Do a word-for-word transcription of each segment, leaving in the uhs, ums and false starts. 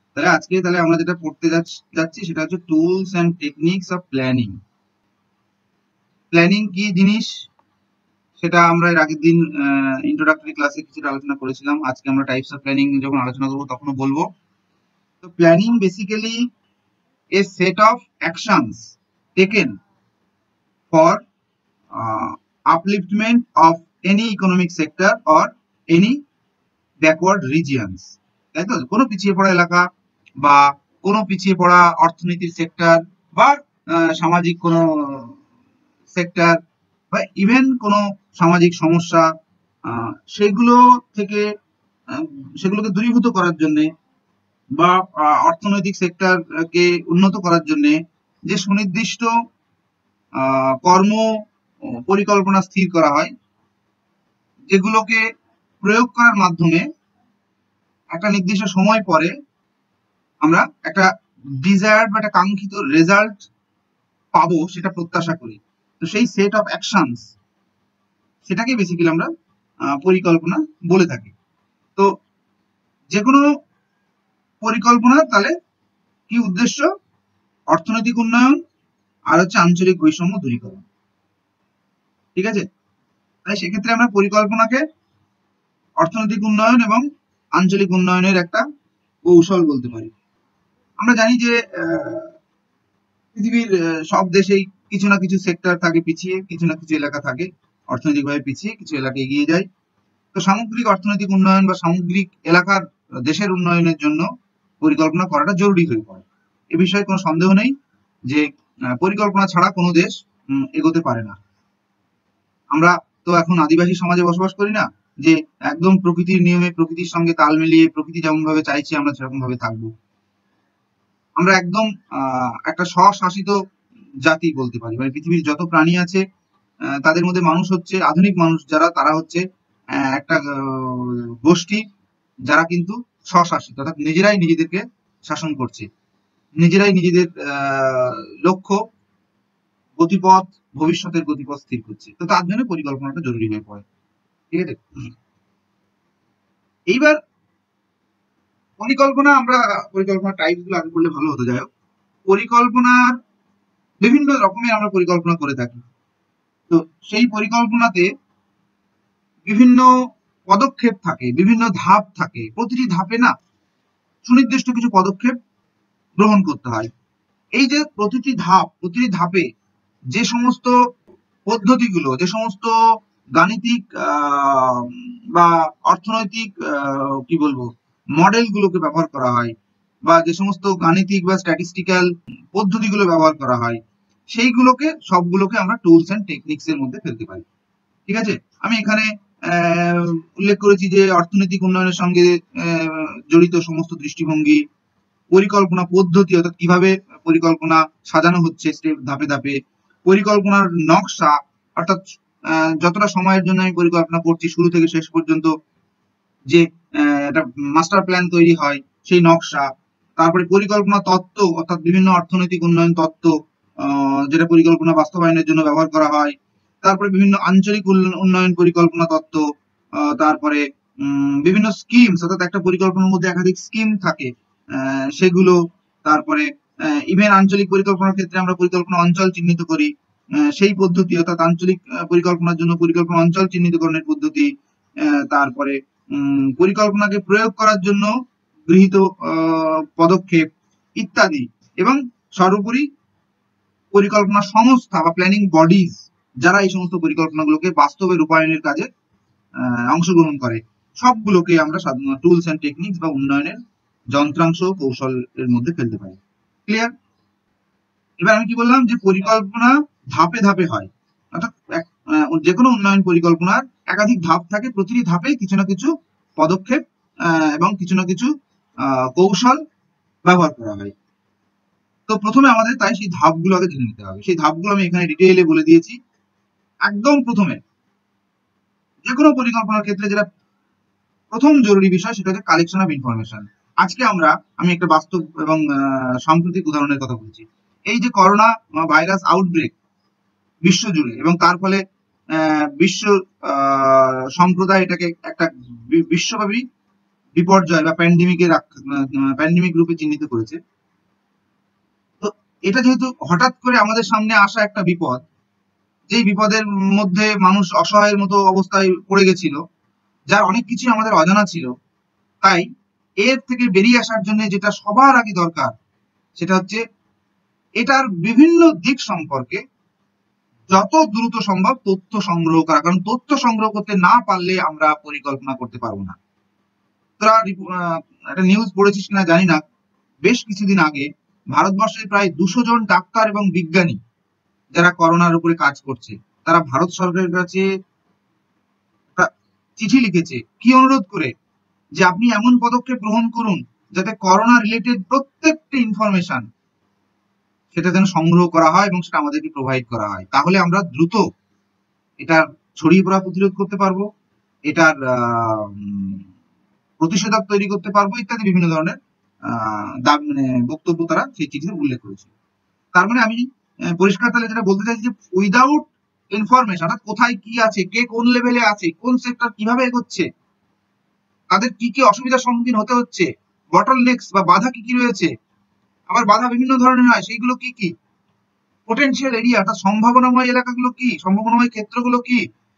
তাহলে আজকে তাহলে আমরা যেটা পড়তে যাচ্ছি সেটা হচ্ছে tools and techniques of planning. Planning কি জিনিস সেটা আমরা এর আগের দিন ইন্ট্রোডাক্টরি ক্লাসে কিছুটা আলোচনা করেছিলাম। আজকে আমরা টাইপস অফ প্ল্যানিং যখন আলোচনা করবো তখনও বলবো। তো planning basically a set of actions taken for upliftment of any economic sector or any backward regions। তাই তো, কোনো পিছিয়ে পড়া এলাকা বা কোনো পিছিয়ে পড়া অর্থনীতির সেক্টর বা সামাজিক কোনো সেক্টর বা ইভেন কোনো সামাজিক সমস্যা, সেগুলো থেকে সেগুলোকে দূরীভূত করার জন্য বা অর্থনৈতিক সেক্টরকে উন্নত করার জন্য যে সুনির্দিষ্ট কর্ম পরিকল্পনা স্থির করা হয়, যেগুলোকে প্রয়োগ করার মাধ্যমে একটা নির্দিষ্ট সময় পরে আমরা একটা ডিজায়ার্ড বা একটা কাঙ্ক্ষিত রেজাল্ট পাবো সেটা প্রত্যাশা করি। তো সেই সেট অফ অ্যাকশনস সেটাকে বেসিক্যালি আমরা পরিকল্পনা বলে থাকি। তো যে কোনো পরিকল্পনা তাহলে কি উদ্দেশ্য? অর্থনৈতিক উন্নয়ন আর হচ্ছে আঞ্চলিক বৈষম্য দূরীকরণ। ঠিক আছে, তাই সেক্ষেত্রে আমরা পরিকল্পনাকে অর্থনৈতিক উন্নয়ন এবং আঞ্চলিক উন্নয়নের একটা কৌশল বলতে পারি। আমরা জানি যে পৃথিবীর সব দেশেই কিছু না কিছু সেক্টর থাকে পিছিয়ে, কিছু না কিছু এলাকা থাকে অর্থনৈতিকভাবে পিছিয়ে, কিছু এলাকা এগিয়ে যায়। তো সামগ্রিক অর্থনৈতিক উন্নয়ন বা সামগ্রিক এলাকার দেশের উন্নয়নের জন্য পরিকল্পনা করাটা জরুরি হয়ে পড়ে। এ বিষয়ে কোনো সন্দেহ নেই যে পরিকল্পনা ছাড়া কোনো দেশ এগোতে পারে না। আমরা তো এখন আদিবাসী সমাজে বসবাস করি না যে একদম প্রকৃতির নিয়মে, প্রকৃতির সঙ্গে তাল মিলিয়ে প্রকৃতি যেমন ভাবে চাইছে আমরা সেরকম ভাবে থাকবো। আমরা একদম আহ একটা স্বশাসিত জাতি বলতে পারি। মানে পৃথিবীর যত প্রাণী আছে তাদের মধ্যে মানুষ হচ্ছে আধুনিক মানুষ যারা, তারা হচ্ছে একটা গোষ্ঠী যারা কিন্তু স্বশাসিত, অর্থাৎ নিজেরাই নিজেদেরকে শাসন করছে, নিজেরাই নিজেদের আহ লক্ষ্য, গতিপথ, ভবিষ্যতের গতিপথ স্থির করছে। তো তার জন্য পরিকল্পনাটা জরুরি হয়ে পড়ে। ঠিক আছে, এইবার পরিকল্পনা, আমরা পরিকল্পনা টাইপ গুলো আগে করলে ভালো হতো। যাই হোক, পরিকল্পনার বিভিন্ন রকমের আমরা পরিকল্পনা করে থাকি। তো সেই পরিকল্পনাতে বিভিন্ন পদক্ষেপ থাকে, বিভিন্ন ধাপ থাকে। প্রতিটি ধাপে না সুনির্দিষ্ট কিছু পদক্ষেপ গ্রহণ করতে হয়। এই যে প্রতিটি ধাপ, প্রতিটি ধাপে যে সমস্ত পদ্ধতিগুলো, যে সমস্ত গাণিতিক বা অর্থনৈতিক কি বলবো মডেল গুলোকে ব্যবহার করা হয়, বা যে সমস্ত গাণিতিক বা স্ট্যাটিস্টিক্যাল পদ্ধতিগুলো ব্যবহার করা হয়, সেইগুলোকে সবগুলোকে আমরা টুলস অ্যান্ড টেকনিক্স এর মধ্যে ফেলতে পারি। ঠিক আছে, আমি এখানে উল্লেখ করেছি যে অর্থনৈতিক উন্নয়নের সঙ্গে জড়িত সমস্ত দৃষ্টিভঙ্গি, পরিকল্পনা পদ্ধতি, অর্থাৎ কিভাবে পরিকল্পনা সাজানো হচ্ছে স্টেপ ধাপে ধাপে, পরিকল্পনার নকশা, অর্থাৎ যতটা সময়ের জন্য আমি পরিকল্পনা করছি শুরু থেকে শেষ পর্যন্ত যে একটা মাস্টার প্ল্যান তৈরি হয় সেই নকশা, তারপরে পরিকল্পনা তত্ত্ব, অর্থাৎ বিভিন্ন অর্থনৈতিক উন্নয়ন তত্ত্ব যেটা পরিকল্পনা বাস্তবায়নের জন্য ব্যবহার করা হয়, তারপরে বিভিন্ন আঞ্চলিক উন্নয়ন পরিকল্পনা তত্ত্ব, তারপরে বিভিন্ন স্কিম, অর্থাৎ একটা পরিকল্পনার মধ্যে একাধিক স্কিম থাকে সেগুলো, তারপরে ইভেন আঞ্চলিক পরিকল্পনার ক্ষেত্রে আমরা পরিকল্পনা অঞ্চল চিহ্নিত করি সেই পদ্ধতি, অর্থাৎ আঞ্চলিক পরিকল্পনার জন্য পরিকল্পনা অঞ্চল চিহ্নিতকরণের পদ্ধতি, তারপরে পরিকল্পনাকে প্রয়োগ করার জন্য গৃহীত পদক্ষেপ ইত্যাদি, এবং সর্বোপরি পরিকল্পনা সংস্থা বা প্ল্যানিং বডিজ যারা এই সমস্ত পরিকল্পনাগুলোকে বাস্তবে রূপায়ণের কাজে অংশগ্রহণ করে, সবগুলোকে আমরা সাধারণত টুলস অ্যান্ড টেকনিক্স বা উন্নয়নের যন্ত্রাংশ কৌশলের মধ্যে ফেলতে পারি। ক্লিয়ার? এবার আমি কি বললাম যে পরিকল্পনা ধাপে ধাপে হয়, অর্থাৎ যে কোনো উন্নয়ন পরিকল্পনার একাধিক ধাপ থাকে, প্রতিটি ধাপে কিছু না কিছু পদক্ষেপ এবং কিছু না কিছু কৌশল ব্যবহার করা হয়। তো প্রথমে আমাদের তাই সেই ধাপগুলো আগে জেনে নিতে হবে। সেই ধাপগুলো আমি এখানে ডিটেইলে বলে দিয়েছি। একদম প্রথমে যে কোনো পরিকল্পনার ক্ষেত্রে যেটা প্রথম জরুরি বিষয় সেটা হচ্ছে কালেকশন অফ ইনফরমেশন। আজকে আমরা আমি একটা বাস্তব এবং সাম্প্রতিক উদাহরণের কথা বলছি। এই যে করোনা ভাইরাস আউটব্রেক বিশ্বজুড়ে, এবং তার ফলে বিশ্ব সম্প্রদায় এটাকে একটা বিশ্বব্যাপী বিপর্যয় বা প্যান্ডেমিকের প্যান্ডেমিক রূপে চিহ্নিত করেছে। তো এটা যেহেতু হঠাৎ করে আমাদের সামনে আসা একটা বিপদ, যেই বিপদের মধ্যে মানুষ অসহায়ের মতো অবস্থায় পড়ে গেছিল, যার অনেক কিছু আমাদের অজানা ছিল, তাই এর থেকে বেরিয়ে আসার জন্য যেটা সবার আগে দরকার সেটা হচ্ছে এটার বিভিন্ন দিক সম্পর্কে যত দ্রুত সম্ভব তথ্য সংগ্রহ করা, কারণ তথ্য সংগ্রহ করতে না পারলে আমরা পরিকল্পনা করতে পারবো না। তোরা একটা নিউজ পড়েছিস কিনা জানি না, বেশ কিছুদিন আগে ভারতবর্ষের প্রায় দুশো জন ডাক্তার এবং বিজ্ঞানী যারা করোনার উপরে কাজ করছে, তারা ভারত সরকারের কাছে একটা চিঠি লিখেছে, কি অনুরোধ করে, যে আপনি এমন পদক্ষেপ গ্রহণ করুন যাতে করোনা রিলেটেড প্রত্যেকটা ইনফরমেশন সেটা যেন সংগ্রহ করা হয় এবং সেটা আমাদেরকে প্রোভাইড করা হয়, তাহলে আমরা দ্রুত এটার ছড়িয়ে পড়া প্রতিরোধ করতে পারবো, এটার প্রতিষেধক তৈরি করতে পারবো ইত্যাদি বিভিন্ন ধরনের আহ মানে বক্তব্য তারা সেই চিঠিতে উল্লেখ করেছে। তার মানে আমি পরিষ্কার তাহলে যেটা বলতে চাইছি যে উইদাউট ইনফরমেশন, অর্থাৎ কোথায় কি আছে, কে কোন লেভেলে আছে, কোন সেক্টর কিভাবে এগোচ্ছে, তাদের কি কি অসুবিধার সম্মুখীন হতে হচ্ছে, বটল নেক্স বা বাধা কি কি রয়েছে, আবার বাধা বিভিন্ন ধরনের হয়, সেইগুলো কি কি, পোটেনশিয়াল এরিয়া অর্থাৎ সম্ভাবনাময় এলাকাগুলো কি, সম্ভাবনাময় ক্ষেত্রগুলো কি,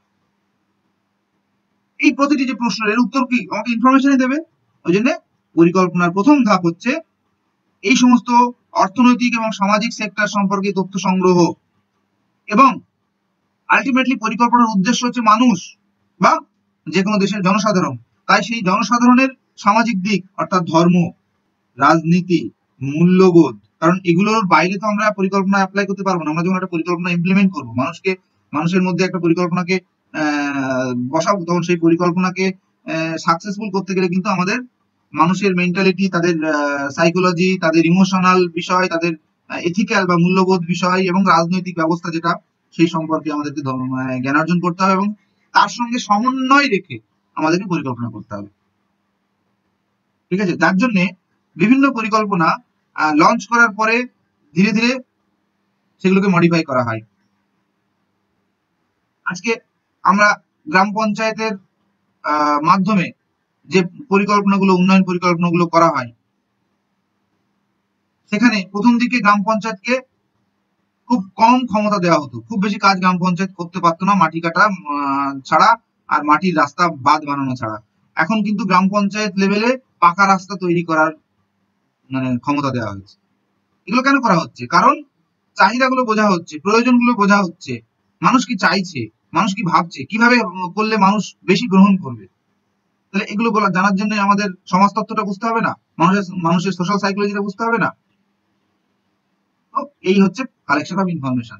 এই প্রতিটি যে প্রশ্ন এর উত্তর কি আমাকে ইনফরমেশনই দেবে। ওই জন্য পরিকল্পনার প্রথম ধাপ হচ্ছে এই সমস্ত অর্থনৈতিক এবং সামাজিক সেক্টর সম্পর্কে তথ্য সংগ্রহ, এবং আলটিমেটলি পরিকল্পনার উদ্দেশ্য হচ্ছে মানুষ বা যে কোনো দেশের জনসাধারণ, তাই সেই জনসাধারণের সামাজিক দিক অর্থাৎ ধর্ম, রাজনীতি, মূল্যবোধ, কারণ এগুলোর বাইরে তো আমরা পরিকল্পনা অ্যাপ্লাই করতে পারবো না। আমরা যখন একটা পরিকল্পনা ইমপ্লিমেন্ট করবো, মানুষকে মানুষের মধ্যে একটা পরিকল্পনাকে বসাবো, তখন সেই পরিকল্পনাকে সাকসেসফুল করতে গেলে কিন্তু আমাদের মানুষের মেন্টালিটি, তাদের সাইকোলজি, তাদের ইমোশনাল বিষয়, তাদের এথিক্যাল বা মূল্যবোধ বিষয় এবং রাজনৈতিক ব্যবস্থা যেটা, সেই সম্পর্কে আমাদেরকে জ্ঞান অর্জন করতে হবে এবং তার সঙ্গে সমন্বয় রেখে আমাদেরকে পরিকল্পনা করতে হবে। ঠিক আছে, যার জন্য বিভিন্ন পরিকল্পনা লঞ্চ করার পরে ধীরে ধীরে সেগুলোকে মডিফাই করা হয়। আজকে আমরা গ্রাম পঞ্চায়েতের মাধ্যমে যে পরিকল্পনাগুলো, উন্নয়ন পরিকল্পনাগুলো করা হয়, সেখানে প্রথম দিকে গ্রাম পঞ্চায়েতকে খুব কম ক্ষমতা দেওয়া হতো, খুব বেশি কাজ গ্রাম পঞ্চায়েত করতে পারতো না, মাটি কাটা ছাড়া আর মাটির রাস্তা বাঁধ বানানো ছাড়া। এখন কিন্তু গ্রাম পঞ্চায়েত লেভেলে পাকা রাস্তা তৈরি করার মানে ক্ষমতা দেওয়া হয়েছে। এগুলো কেন করা হচ্ছে? কারণ চাহিদাগুলো বোঝা হচ্ছে, প্রয়োজনগুলো বোঝা হচ্ছে, মানুষ কি চাইছে, মানুষ কি ভাবছে, কিভাবে করলে মানুষ বেশি গ্রহণ করবে। তাহলে এগুলো বলা জানার জন্য আমাদের সমাজতত্ত্বটা বুঝতে হবে না, মানুষের মানুষের সোশ্যাল সাইকোলজিটা বুঝতে হবে না। এই হচ্ছে collection of information.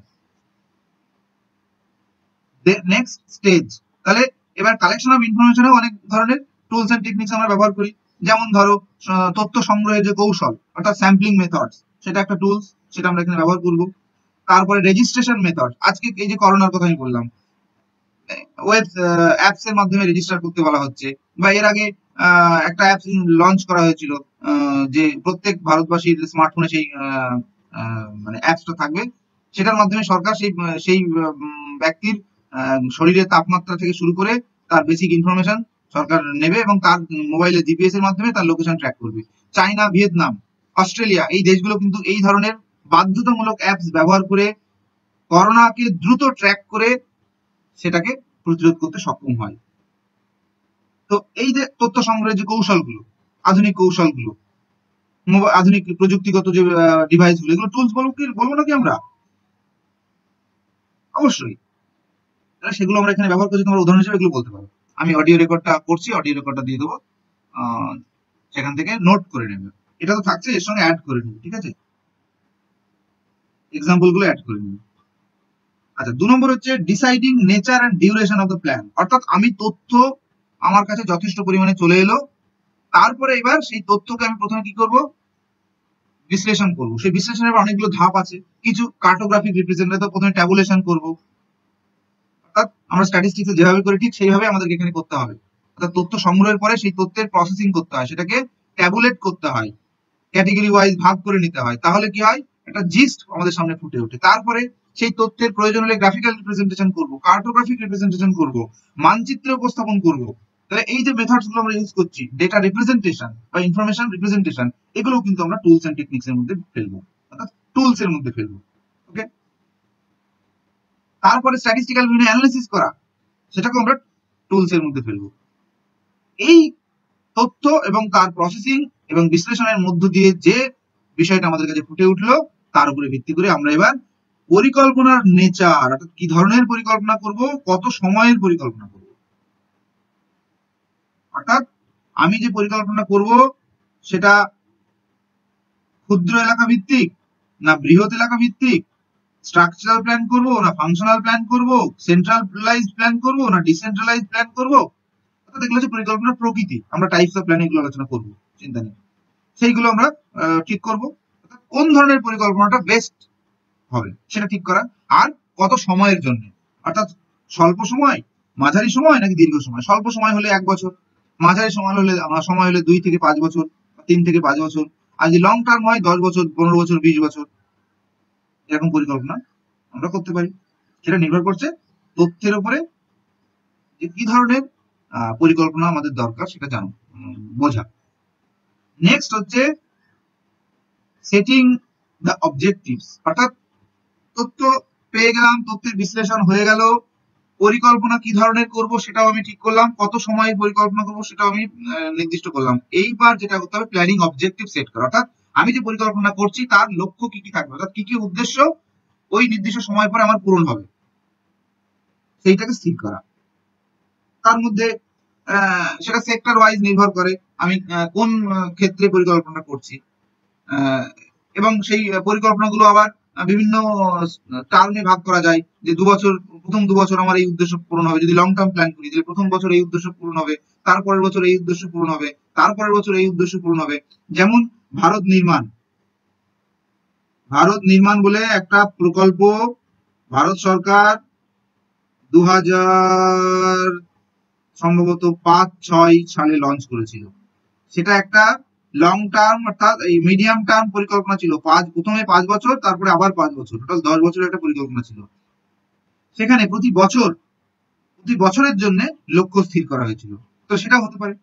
Next stage, তাহলে এবার কালেকশন অফ ইনফরমেশনে অনেক ধরনের টুলস এন্ড টেকনিক্স আমরা ব্যবহার করি, যেমন ধরো তথ্য সংগ্রহের যে কৌশল অর্থাৎ স্যাম্পলিং মেথডস, সেটা একটা টুলস, সেটা আমরা এখানে ব্যবহার করব। তারপরে রেজিস্ট্রেশন মেথড, আজকে এই যে করোনার কথা আমি বললাম, ওয়েব অ্যাপস এর মাধ্যমে রেজিস্টার করতে বলা হচ্ছে, বা এর আগে একটা অ্যাপস লঞ্চ করা হয়েছিল যে প্রত্যেক ভারতবাসীর স্মার্টফোনে সেই মানে অ্যাপসটা থাকবে, সেটার মাধ্যমে সরকার সেই সেই ব্যক্তির শরীরের তাপমাত্রা থেকে শুরু করে তার বেসিক ইনফরমেশন সরকার নেবে এবং তার মোবাইলে জিপিএস এর মাধ্যমে তার লোকেশন ট্র্যাক করবে। চায়না, ভিয়েতনাম, অস্ট্রেলিয়া, এই দেশগুলো কিন্তু এই ধরনের বাধ্যতামূলক অ্যাপস ব্যবহার করে করোনাকে দ্রুত ট্র্যাক করে সেটাকে প্রতিরোধ করতে সক্ষম হয়। তো এই যে তথ্য সংগ্রহের যে কৌশলগুলো, আধুনিক কৌশলগুলো, আধুনিক প্রযুক্তিগত যে ডিভাইস গুলো, এগুলো টুলস বলবো কি বলবো নাকি আমরা? অবশ্যই সেগুলো আমরা এখানে ব্যবহার করছি, তোমরা উদাহরণ হিসেবে এগুলো বলতে পারো। আমি অডিও রেকর্ডটা করছি, অডিও রেকর্ডটা দিয়ে দেবো, সেখান থেকে নোট করে নেবে। এটা তো থাকছে, এর সঙ্গে অ্যাড করে নেবে, ঠিক আছে, এক্সাম্পল গুলো অ্যাড করে নেবে। আচ্ছা, দু নম্বর হচ্ছে deciding nature and duration of the plan, অর্থাৎ আমি তথ্য আমার কাছে যথেষ্ট পরিমাণে চলে এলো, তারপরে এবার সেই তথ্যকে আমি প্রথমে কি করব, বিশ্লেষণ করব। সেই বিশ্লেষণের অনেকগুলো ধাপ আছে, কিছু কার্টোগ্রাফিক রিপ্রেজেন্টেশন, প্রথমে ট্যাবুলেশন করব, অর্থাৎ আমরা স্ট্যাটিস্টিক্সে যেভাবে করি ঠিক সেইভাবে আমাদেরকে এখানে করতে হবে। অর্থাৎ তথ্য সংগ্রহের পরে সেই তথ্যের প্রসেসিং করতে হয়, সেটাকে ট্যাবুলেট করতে হয়, ক্যাটাগরি ওয়াইজ ভাগ করে নিতে হয়, তাহলে কি হয়, একটা জিস্ট আমাদের সামনে ফুটে ওঠে। তারপরে সেই তথ্যের প্রয়োজন হলে গ্রাফিক্যাল রিপ্রেজেন্টেশন করব, কার্টোগ্রাফিক রিপ্রেজেন্টেশন করব, মানচিত্রে উপস্থাপন করব, তাহলে এই যে মেথডস গুলো আমরা ইউজ করছি, ডেটা রিপ্রেজেন্টেশন বা ইনফরমেশন রিপ্রেজেন্টেশন, এগুলো কিন্তু আমরা টুলস এন্ড টেকনিক্স এর মধ্যে ফেলবো, অর্থাৎ টুলস এর মধ্যে ফেলবো। ওকে, তারপরে স্ট্যাটিস্টিক্যাল বিভিন্ন অ্যানালিসিস করা, সেটাকে আমরা টুলস এর মধ্যে ফেলবো। এই তথ্য এবং তার প্রসেসিং এবং বিশ্লেষণের মধ্য দিয়ে যে বিষয়টা আমাদের কাছে ফুটে উঠলো, তার উপরে ভিত্তি করে আমরা এবার পরিকল্পনার নেচার, অর্থাৎ কি ধরনের পরিকল্পনা করব, কত সময়ের পরিকল্পনা করব। অর্থাৎ আমি যে পরিকল্পনা করব সেটা ক্ষুদ্র এলাকা ভিত্তিক না বৃহৎ এলাকা ভিত্তিক, স্ট্রাকচারাল প্ল্যান করব না ফাংশনাল প্ল্যান করব, সেন্ট্রালাইজড প্ল্যান করব না ডিসেন্ট্রালাইজড প্ল্যান করব, অর্থাৎ এগুলো হচ্ছে পরিকল্পনার প্রকৃতি। আমরা টাইপস অফ প্ল্যান এগুলো আলোচনা করব, চিন্তা নেই, সেইগুলো আমরা ঠিক করব। কোন ধরনের পরিকল্পনাটা বেস্ট হবে সেটা ঠিক করা, আর কত সময়ের জন্য, অর্থাৎ স্বল্প সময়, মাঝারি সময় নাকি দীর্ঘ সময়। স্বল্প সময় হলে এক বছর, মাঝারি সময় হলে সময় হলে দুই থেকে পাঁচ বছর, তিন থেকে পাঁচ বছর, আর যদি লং টার্ম হয় দশ বছর, পনেরো বছর, বিশ বছর, এরকম পরিকল্পনা আমরা করতে পারি। সেটা নির্ভর করছে তথ্যের উপরে, যে কি ধরনের পরিকল্পনা আমাদের দরকার সেটা জানো, বোঝা। নেক্সট হচ্ছে সেটিং দ্য অবজেক্টিভস, অর্থাৎ তথ্য পেয়ে গেলাম, তথ্যের বিশ্লেষণ হয়ে গেল, পরিকল্পনা কি ধরনের করব সেটাও আমি ঠিক করলাম, কত সময়ের পরিকল্পনা করব সেটাও আমি নির্দিষ্ট করলাম। এইবার যেটা করতে হবে প্ল্যানিং অবজেক্টিভ সেট করা, অর্থাৎ আমি যে পরিকল্পনা করছি তার লক্ষ্য কি কি থাকবে, অর্থাৎ কি কি উদ্দেশ্য ওই নির্দিষ্ট সময় পরে আমার পূরণ হবে সেইটাকে স্থির করা। তার মধ্যে সেটা সেক্টর ওয়াইজ নির্ভর করে আমি কোন ক্ষেত্রে পরিকল্পনা করছি, এবং সেই পরিকল্পনাগুলো আবার বিভিন্ন টার্মে ভাগ করা যায়, যে দু বছর, প্রথম দু বছর আমার এই উদ্দেশ্য পূরণ হবে। যদি লং টার্ম প্ল্যান করি, তাহলে প্রথম বছর এই উদ্দেশ্য পূরণ হবে, তারপরের বছর এই উদ্দেশ্য পূরণ হবে, তারপরের বছর এই উদ্দেশ্য পূরণ হবে। যেমন ভারত নির্মাণ, ভারত নির্মাণ বলে একটা প্রকল্প ভারত সরকার দু হাজার সম্ভবত পাঁচ ছয় সালে লঞ্চ করেছিল। সেটা একটা লং টার্ম অর্থাৎ এই মিডিয়াম টার্ম পরিকল্পনা ছিল, পাঁচ প্রথমে পাঁচ বছর, তারপরে আবার পাঁচ বছর, টোটাল দশ বছরের একটা পরিকল্পনা ছিল। সেখানে প্রতি বছর প্রতি বছরের জন্য লক্ষ্য স্থির করা হয়েছিল, তো সেটা হতে পারে।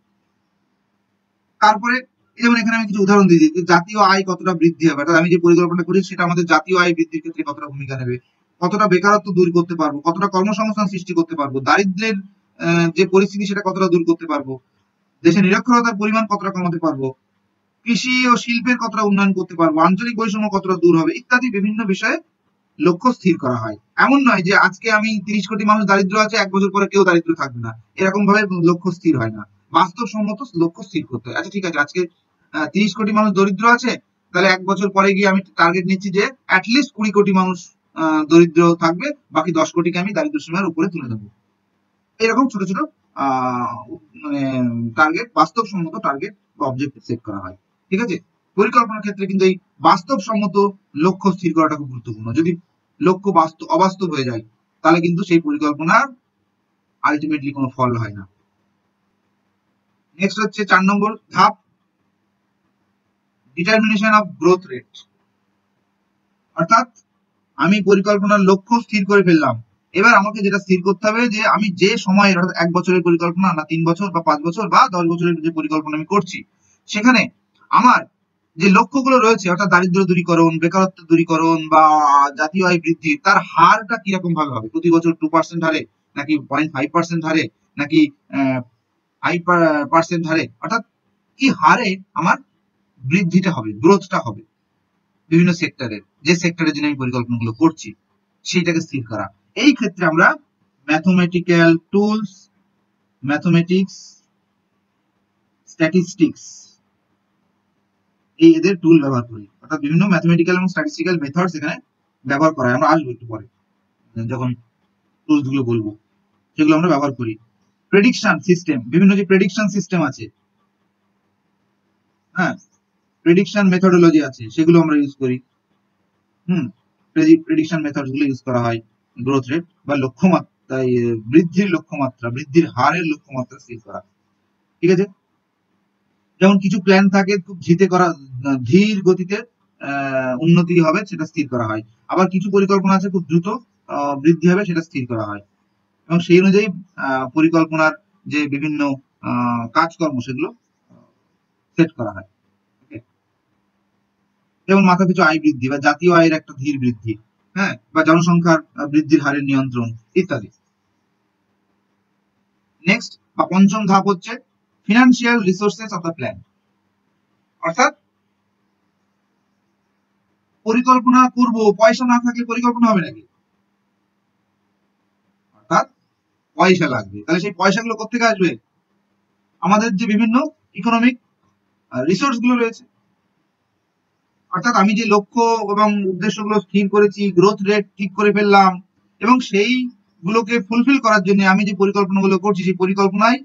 তারপরে যেমন এখানে আমি কিছু উদাহরণ দিয়ে দিই, জাতীয় আয় কতটা বৃদ্ধি হবে, অর্থাৎ আমি যে পরিকল্পনা করি সেটা আমাদের জাতীয় আয় বৃদ্ধির ক্ষেত্রে কতটা ভূমিকা নেবে, কতটা বেকারত্ব দূর করতে পারবো, কতটা কর্মসংস্থান সৃষ্টি করতে পারবো, দারিদ্র্যের যে পরিস্থিতি সেটা কতটা দূর করতে পারবো, দেশে নিরক্ষরতার পরিমাণ কতটা কমাতে পারবো, কৃষি ও শিল্পের কতটা উন্নয়ন করতে পারবো, আঞ্চলিক বৈষম্য কতটা দূর হবে, ইত্যাদি বিভিন্ন বিষয়ে লক্ষ্য স্থির করা হয়। এমন নয় যে আজকে আমি তিরিশ কোটি মানুষ দারিদ্র আছে, এক বছর পরে কেউ দারিদ্র থাকবে না, এরকম ভাবে লক্ষ্য স্থির হয় না। বাস্তবসম্মত লক্ষ্য স্থির করতে হয়। আচ্ছা ঠিক আছে, আজকে তিরিশ কোটি মানুষ দরিদ্র আছে, তাহলে এক বছর পরে গিয়ে আমি টার্গেট নিচ্ছি যে অ্যাটলিস্ট কুড়ি কোটি মানুষ দরিদ্র থাকবে, বাকি দশ কোটিকে আমি দারিদ্র সীমার উপরে তুলে দেবো। এরকম ছোট ছোট আহ মানে টার্গেট, বাস্তবসম্মত টার্গেট বা অবজেক্টিভ সেট করা হয়। ঠিক আছে, পরিকল্পনার ক্ষেত্রে কিন্তু এই বাস্তবসম্মত লক্ষ্য স্থির করাটা খুব গুরুত্বপূর্ণ। যদি লক্ষ্য বাস্তব অবাস্তব হয়ে যায় তাহলে কিন্তু সেই পরিকল্পনার আলটিমেটলি কোনো ফল হয় না। নেক্সট হচ্ছে চার নম্বর ধাপ, ডিটারমিনেশন অফ গ্রোথ রেট, অর্থাৎ আমি পরিকল্পনার লক্ষ্য স্থির করে ফেললাম, এবার আমাকে যেটা স্থির করতে হবে যে আমি যে সময়ের, অর্থাৎ এক বছরের পরিকল্পনা না তিন বছর বা পাঁচ বছর বা দশ বছরের যে পরিকল্পনা আমি করছি, সেখানে আমার যে লক্ষ্যগুলো রয়েছে, অর্থাৎ দারিদ্র দূরীকরণ, বেকারত্ব দূরীকরণ বা জাতীয় আয় বৃদ্ধি, তার হারটা কিরকম ভাবে হবে, প্রতি বছর টু পার্সেন্ট হারে নাকি পয়েন্ট ফাইভ পার্সেন্ট হারে নাকি ফাইভ পার্সেন্ট হারে, অর্থাৎ কি হারে আমার বৃদ্ধিটা হবে, গ্রোথটা হবে বিভিন্ন সেক্টরের, যে সেক্টরের জন্য আমি পরিকল্পনাগুলো করছি সেইটাকে স্থির করা। এই ক্ষেত্রে আমরা ম্যাথমেটিক্যাল টুলস, ম্যাথমেটিক্স, স্ট্যাটিস্টিক্স, এই এদের টুল ব্যবহার করি, অর্থাৎ বিভিন্ন ম্যাথমেটিক্যাল এবং স্ট্যাটিস্টিক্যাল মেথডস এখানে ব্যবহার করা হয়। আমরা আসবো একটু পরে যখন টুলস গুলো বলবো, সেগুলো আমরা ব্যবহার করি। প্রেডিকশন সিস্টেম, বিভিন্ন যে প্রেডিকশন সিস্টেম আছে, হ্যাঁ প্রেডিকশন মেথডোলজি আছে, সেগুলো আমরা ইউজ করি। হুম প্রেডিকশন মেথড গুলো ইউজ করা হয় গ্রোথ রেট বা লক্ষ্যমাত্রা, বৃদ্ধির লক্ষ্যমাত্রা, বৃদ্ধির হারের লক্ষ্যমাত্রা স্থির করা। ঠিক আছে, যেমন কিছু প্ল্যান থাকে খুব ধীরে করা, ধীর গতিতে উন্নতি হবে সেটা স্থির করা হয়, আবার কিছু পরিকল্পনা আছে খুব দ্রুত বৃদ্ধি হবে সেটা স্থির করা হয়, এবং সেই অনুযায়ী পরিকল্পনার যে বিভিন্ন কাজকর্ম সেগুলো সেট করা হয়। যেমন মাথা পিছু আয় বৃদ্ধি বা জাতীয় আয়ের একটা ধীর বৃদ্ধি, হ্যাঁ, বা জনসংখ্যার বৃদ্ধির হারের নিয়ন্ত্রণ ইত্যাদি। নেক্সট বা পঞ্চম ধাপ হচ্ছে financial resources of the plan, অর্থাৎ পরিকল্পনা করব, পয়সা না থাকলে পরিকল্পনা হবে নাকি? অর্থাৎ পয়সা লাগবে। তাহলে সেই পয়সাগুলো কোথেকে আসবে? আমাদের যে বিভিন্ন ইকোনমিক রিসোর্স গুলো রয়েছে, অর্থাৎ আমি যে লক্ষ্য এবং উদ্দেশ্যগুলো স্থির করেছি, গ্রোথ রেট ঠিক করে ফেললাম, এবং সেই গুলোকে ফুলফিল করার জন্য আমি যে পরিকল্পনাগুলো করছি, সেই পরিকল্পনায়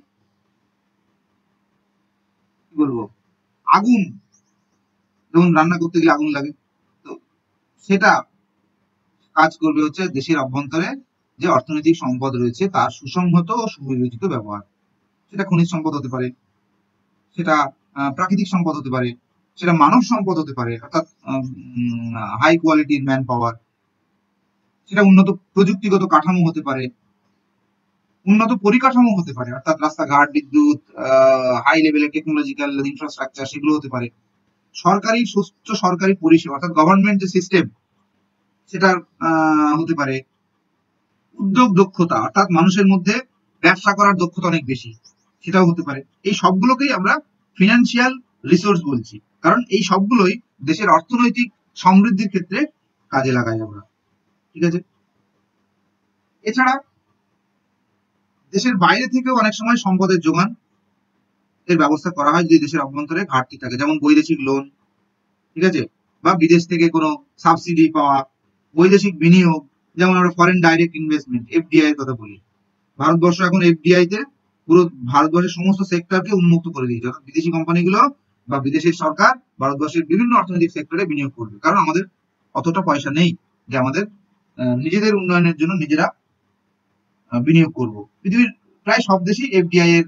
কি বলবো, আগুন, যেমন রান্না করতে গেলে আগুন লাগে, তো সেটা কাজ করবে হচ্ছে দেশের অভ্যন্তরে যে অর্থনৈতিক সম্পদ রয়েছে তার সুসংহত ও সুবিবেচিত ব্যবহার। সেটা খনিজ সম্পদ হতে পারে, সেটা প্রাকৃতিক সম্পদ হতে পারে, সেটা মানব সম্পদ হতে পারে, অর্থাৎ হাই কোয়ালিটির ম্যান পাওয়ার, সেটা উন্নত প্রযুক্তিগত কাঠামো হতে পারে, উন্নত পরিকাঠামো হতে পারে, অর্থাৎ রাস্তাঘাট, বিদ্যুৎ, হাই লেভেলের টেকনোলজিক্যাল ইনফ্রাস্ট্রাকচার সেগুলো হতে পারে, সরকারি সুস্থ সরকারি পরিষেবা অর্থাৎ গভর্নমেন্ট যে সিস্টেম সেটা হতে পারে, উদ্যোগ দক্ষতা অর্থাৎ মানুষের মধ্যে ব্যবসা করার দক্ষতা অনেক বেশি, সেটাও হতে পারে। এই সবগুলোকেই আমরা ফিনান্সিয়াল রিসোর্স বলছি, কারণ এই সবগুলোই দেশের অর্থনৈতিক সমৃদ্ধির ক্ষেত্রে কাজে লাগাই আমরা। ঠিক আছে, এছাড়া দেশের বাইরে থেকেও অনেক সময় সম্পদের যোগান এর ব্যবস্থা করা হয় যদি দেশের অভ্যন্তরে ঘাটতি থাকে, যেমন বৈদেশিক লোন, ঠিক আছে, বা বিদেশ থেকে কোনো সাবসিডি পাওয়া, বৈদেশিক বিনিয়োগ, যেমন আমরা ফরেন ডাইরেক্ট ইনভেস্টমেন্ট এফডিআই এর কথা বলি। ভারতবর্ষ এখন এফডিআই তে পুরো ভারতবর্ষের সমস্ত সেক্টরকে উন্মুক্ত করে দিয়েছে, অর্থাৎ বিদেশি কোম্পানিগুলো বা বিদেশের সরকার ভারতবর্ষের বিভিন্ন অর্থনৈতিক সেক্টরে বিনিয়োগ করবে, কারণ আমাদের অতটা পয়সা নেই যে আমাদের নিজেদের উন্নয়নের জন্য নিজেরা বিনিয়োগ করব। পৃথিবীর প্রায় সব দেশই এফডিআই এর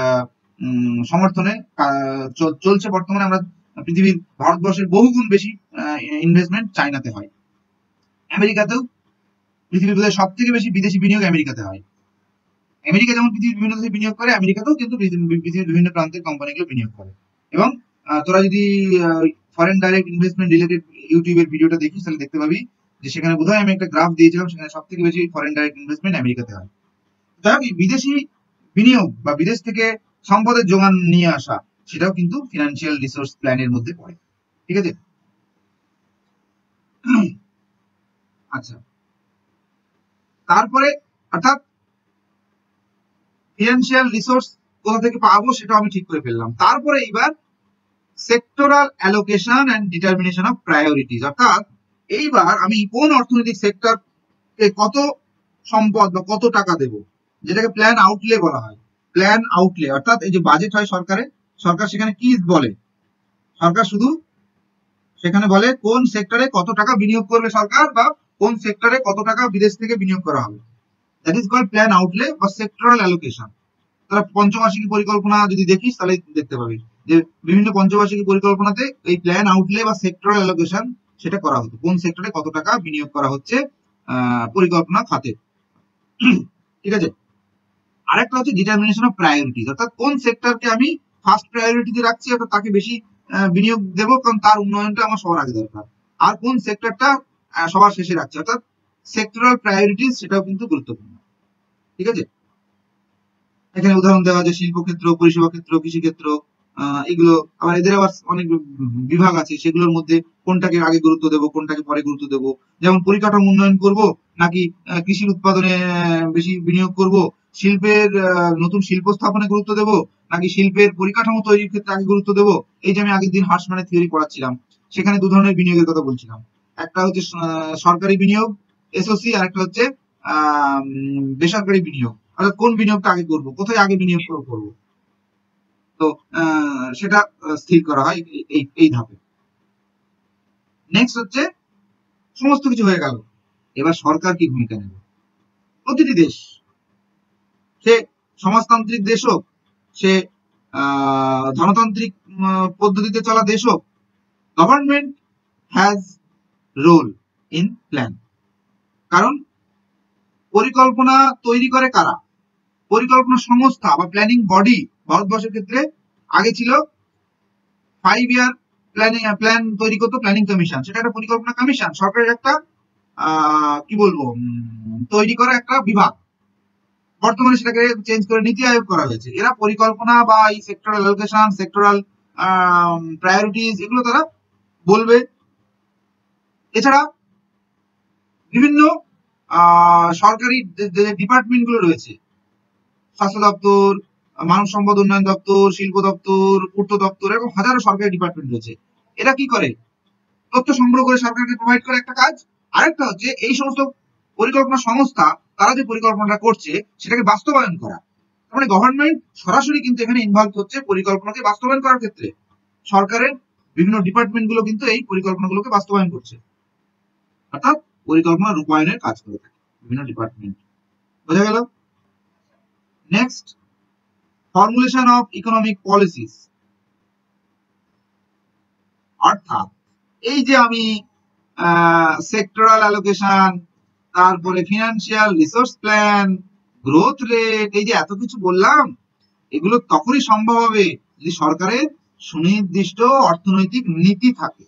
সমর্থনে চলছে বর্তমানে। আমরা পৃথিবীর ভারতবর্ষের বহুগুণ বেশি ইনভেস্টমেন্ট চায়নাতে হয়, আমেরিকাতেও পৃথিবীর বোধহয় সব থেকে বেশি বিদেশি বিনিয়োগ আমেরিকাতে হয়। আমেরিকা যেমন পৃথিবীর বিভিন্ন দেশে বিনিয়োগ করে, আমেরিকাতেও কিন্তু পৃথিবীর বিভিন্ন প্রান্তের কোম্পানিগুলো বিনিয়োগ করে। এবং তোরা যদি ফরেন ডাইরেক্ট ইনভেস্টমেন্ট রিলেটেড ইউটিউবের ভিডিওটা দেখিস তাহলে দেখতে পাবি যে সেখানে বোধহয় আমি একটা গ্রাফ দিয়েছিলাম, সেখানে সব থেকে বেশি ফরেন ডাইরেক্ট ইনভেস্টমেন্ট আমেরিকাতে হয়। যাই হোক, বিদেশি বিনিয়োগ বা বিদেশ থেকে সম্পদের যোগান নিয়ে আসা সেটাও কিন্তু ফিনান্সিয়াল রিসোর্স প্ল্যানের মধ্যে পড়ে। ঠিক আছে, আচ্ছা, তারপরে অর্থাৎ ফিনান্সিয়াল রিসোর্স কোথা থেকে পাবো সেটা আমি ঠিক করে ফেললাম। তারপরে এইবার sectoral allocation and determination of priorities, অর্থাৎ এইবার আমি কোন অর্থনৈতিক সেক্টরকে কত সম্পদ বা কত টাকা দেব, যেটাকে প্ল্যান আউটলে বলা হয়। প্ল্যান আউটলে অর্থাৎ এই যে বাজেট হয় সরকারে, সরকার সেখানে কি বলে, সরকার শুধু সেখানে বলে কোন সেক্টরে কত টাকা বিনিয়োগ করবে সরকার, বা কোন সেক্টরে কত টাকা বিদেশ থেকে বিনিয়োগ করা হবে। That is called plan outlay বা সেক্টরাল অ্যালোকেশন। তাহলে পঞ্চবার্ষিকী পরিকল্পনা যদি দেখিস তাহলে দেখতে পাবি যে বিভিন্ন পঞ্চবার্ষিকী পরিকল্পনাতে এই প্ল্যান আউটলে বা সেক্টরাল অ্যালোকেশন সেটা করা হতো, কোন সেক্টরে কত টাকা বিনিয়োগ করা হচ্ছে পরিকল্পনা খাতে। ঠিক আছে, আরেকটা হচ্ছে ডিটারমিনেশন অফ প্রায়োরিটিজ, অর্থাৎ কোন সেক্টরকে আমি ফার্স্ট প্রায়োরিটিতে রাখছি, অর্থাৎ তাকে বেশি বিনিয়োগ দেবো কারণ তার উন্নয়নটা আমার সবার আগে দরকার, আর কোন সেক্টরটা সবার শেষে রাখছি, অর্থাৎ সেক্টরাল প্রায়োরিটিজ, সেটাও কিন্তু গুরুত্বপূর্ণ। ঠিক আছে, এখানে উদাহরণ দেওয়া আছে শিল্প ক্ষেত্র, পরিষেবা ক্ষেত্র, কৃষি ক্ষেত্র, আহ এগুলো আবার এদের আবার অনেক বিভাগ আছে, সেগুলোর মধ্যে কোনটাকে আগে গুরুত্ব দেবো, কোনটাকে পরে গুরুত্ব দেবো। যেমন পরিকাঠামো উন্নয়ন করব নাকি কৃষির উৎপাদনে বেশি বিনিয়োগ করব, শিল্পের নতুন শিল্প স্থাপনে গুরুত্ব দেবো নাকি শিল্পের পরিকাঠামো তৈরির ক্ষেত্রে আগে গুরুত্ব দেবো। এই যে আমি আগের দিন হার্সম্যানের থিওরি পড়াচ্ছিলাম, সেখানে দু ধরনের বিনিয়োগের কথা বলছিলাম, একটা হচ্ছে সরকারি বিনিয়োগ এসওসি, আর একটা হচ্ছে আহ বেসরকারি বিনিয়োগ, অর্থাৎ কোন বিনিয়োগটা আগে করবো, কোথায় আগে বিনিয়োগ করবো, তো সেটা স্থির করা হয় এই এই ধাপে। নেক্সট হচ্ছে সমস্ত কিছু হয়ে গেল, এবার সরকার কি ভূমিকা নেবে। প্রতিটি দেশ, সে সমাজতান্ত্রিক দেশ হোক, সে আহ ধনতান্ত্রিক পদ্ধতিতে চলা দেশ হোক, government has role in plan. কারণ পরিকল্পনা তৈরি করে কারা, পরিকল্পনা সংস্থা বা প্ল্যানিং বডি ভারতবর্ষের ক্ষেত্রে আগে ছিল ফাইভ ইয়ার প্ল্যানিং প্ল্যান তৈরি করতো প্ল্যানিং কমিশন, সেটা একটা পরিকল্পনা কমিশন, সরকারের একটা আহ কি বলবো তৈরি করা একটা বিভাগ। বর্তমানে সেটাকে চেঞ্জ করে নীতি আয়োগ করা হয়েছে। এরা পরিকল্পনা বা এই সেক্টরাল অ্যালোকেশন, সেক্টরাল প্রায়োরিটিজ এগুলো তারা বলবে। এছাড়া বিভিন্ন সরকারি যে ডিপার্টমেন্ট গুলো রয়েছে, স্বাস্থ্য দপ্তর, মানব সম্পদ উন্নয়ন দপ্তর, শিল্প দপ্তর, পূর্ত দপ্তর, এরকম হাজারো সরকারি ডিপার্টমেন্ট রয়েছে। এরা কি করে? তথ্য সংগ্রহ করে সরকারকে প্রোভাইড করে একটা কাজ। আরেকটা হচ্ছে এই সমস্ত পরিকল্পনা সংস্থা তারা যে পরিকল্পনাটা করছে সেটাকে বাস্তবায়ন করা। মানে গভর্নমেন্ট সরাসরি কিন্তু এখানে ইনভলভ হচ্ছে পরিকল্পনাকে বাস্তবায়ন করার ক্ষেত্রে। সরকারের বিভিন্ন ডিপার্টমেন্ট গুলো কিন্তু এই পরিকল্পনাগুলোকে বাস্তবায়ন করছে, অর্থাৎ পরিকল্পনা রূপায়ণের কাজ করে থাকে বিভিন্ন ডিপার্টমেন্ট। বোঝা গেল? Next, formulation of economic policies. অর্থাৎ এই যে আমি সেক্টরাল অ্যালোকেশন, তারপরে financial resource plan, growth rate, এই যে এত কিছু বললাম, এগুলো তখনই সম্ভব হবে যদি সরকারের সুনির্দিষ্ট অর্থনৈতিক নীতি থাকে।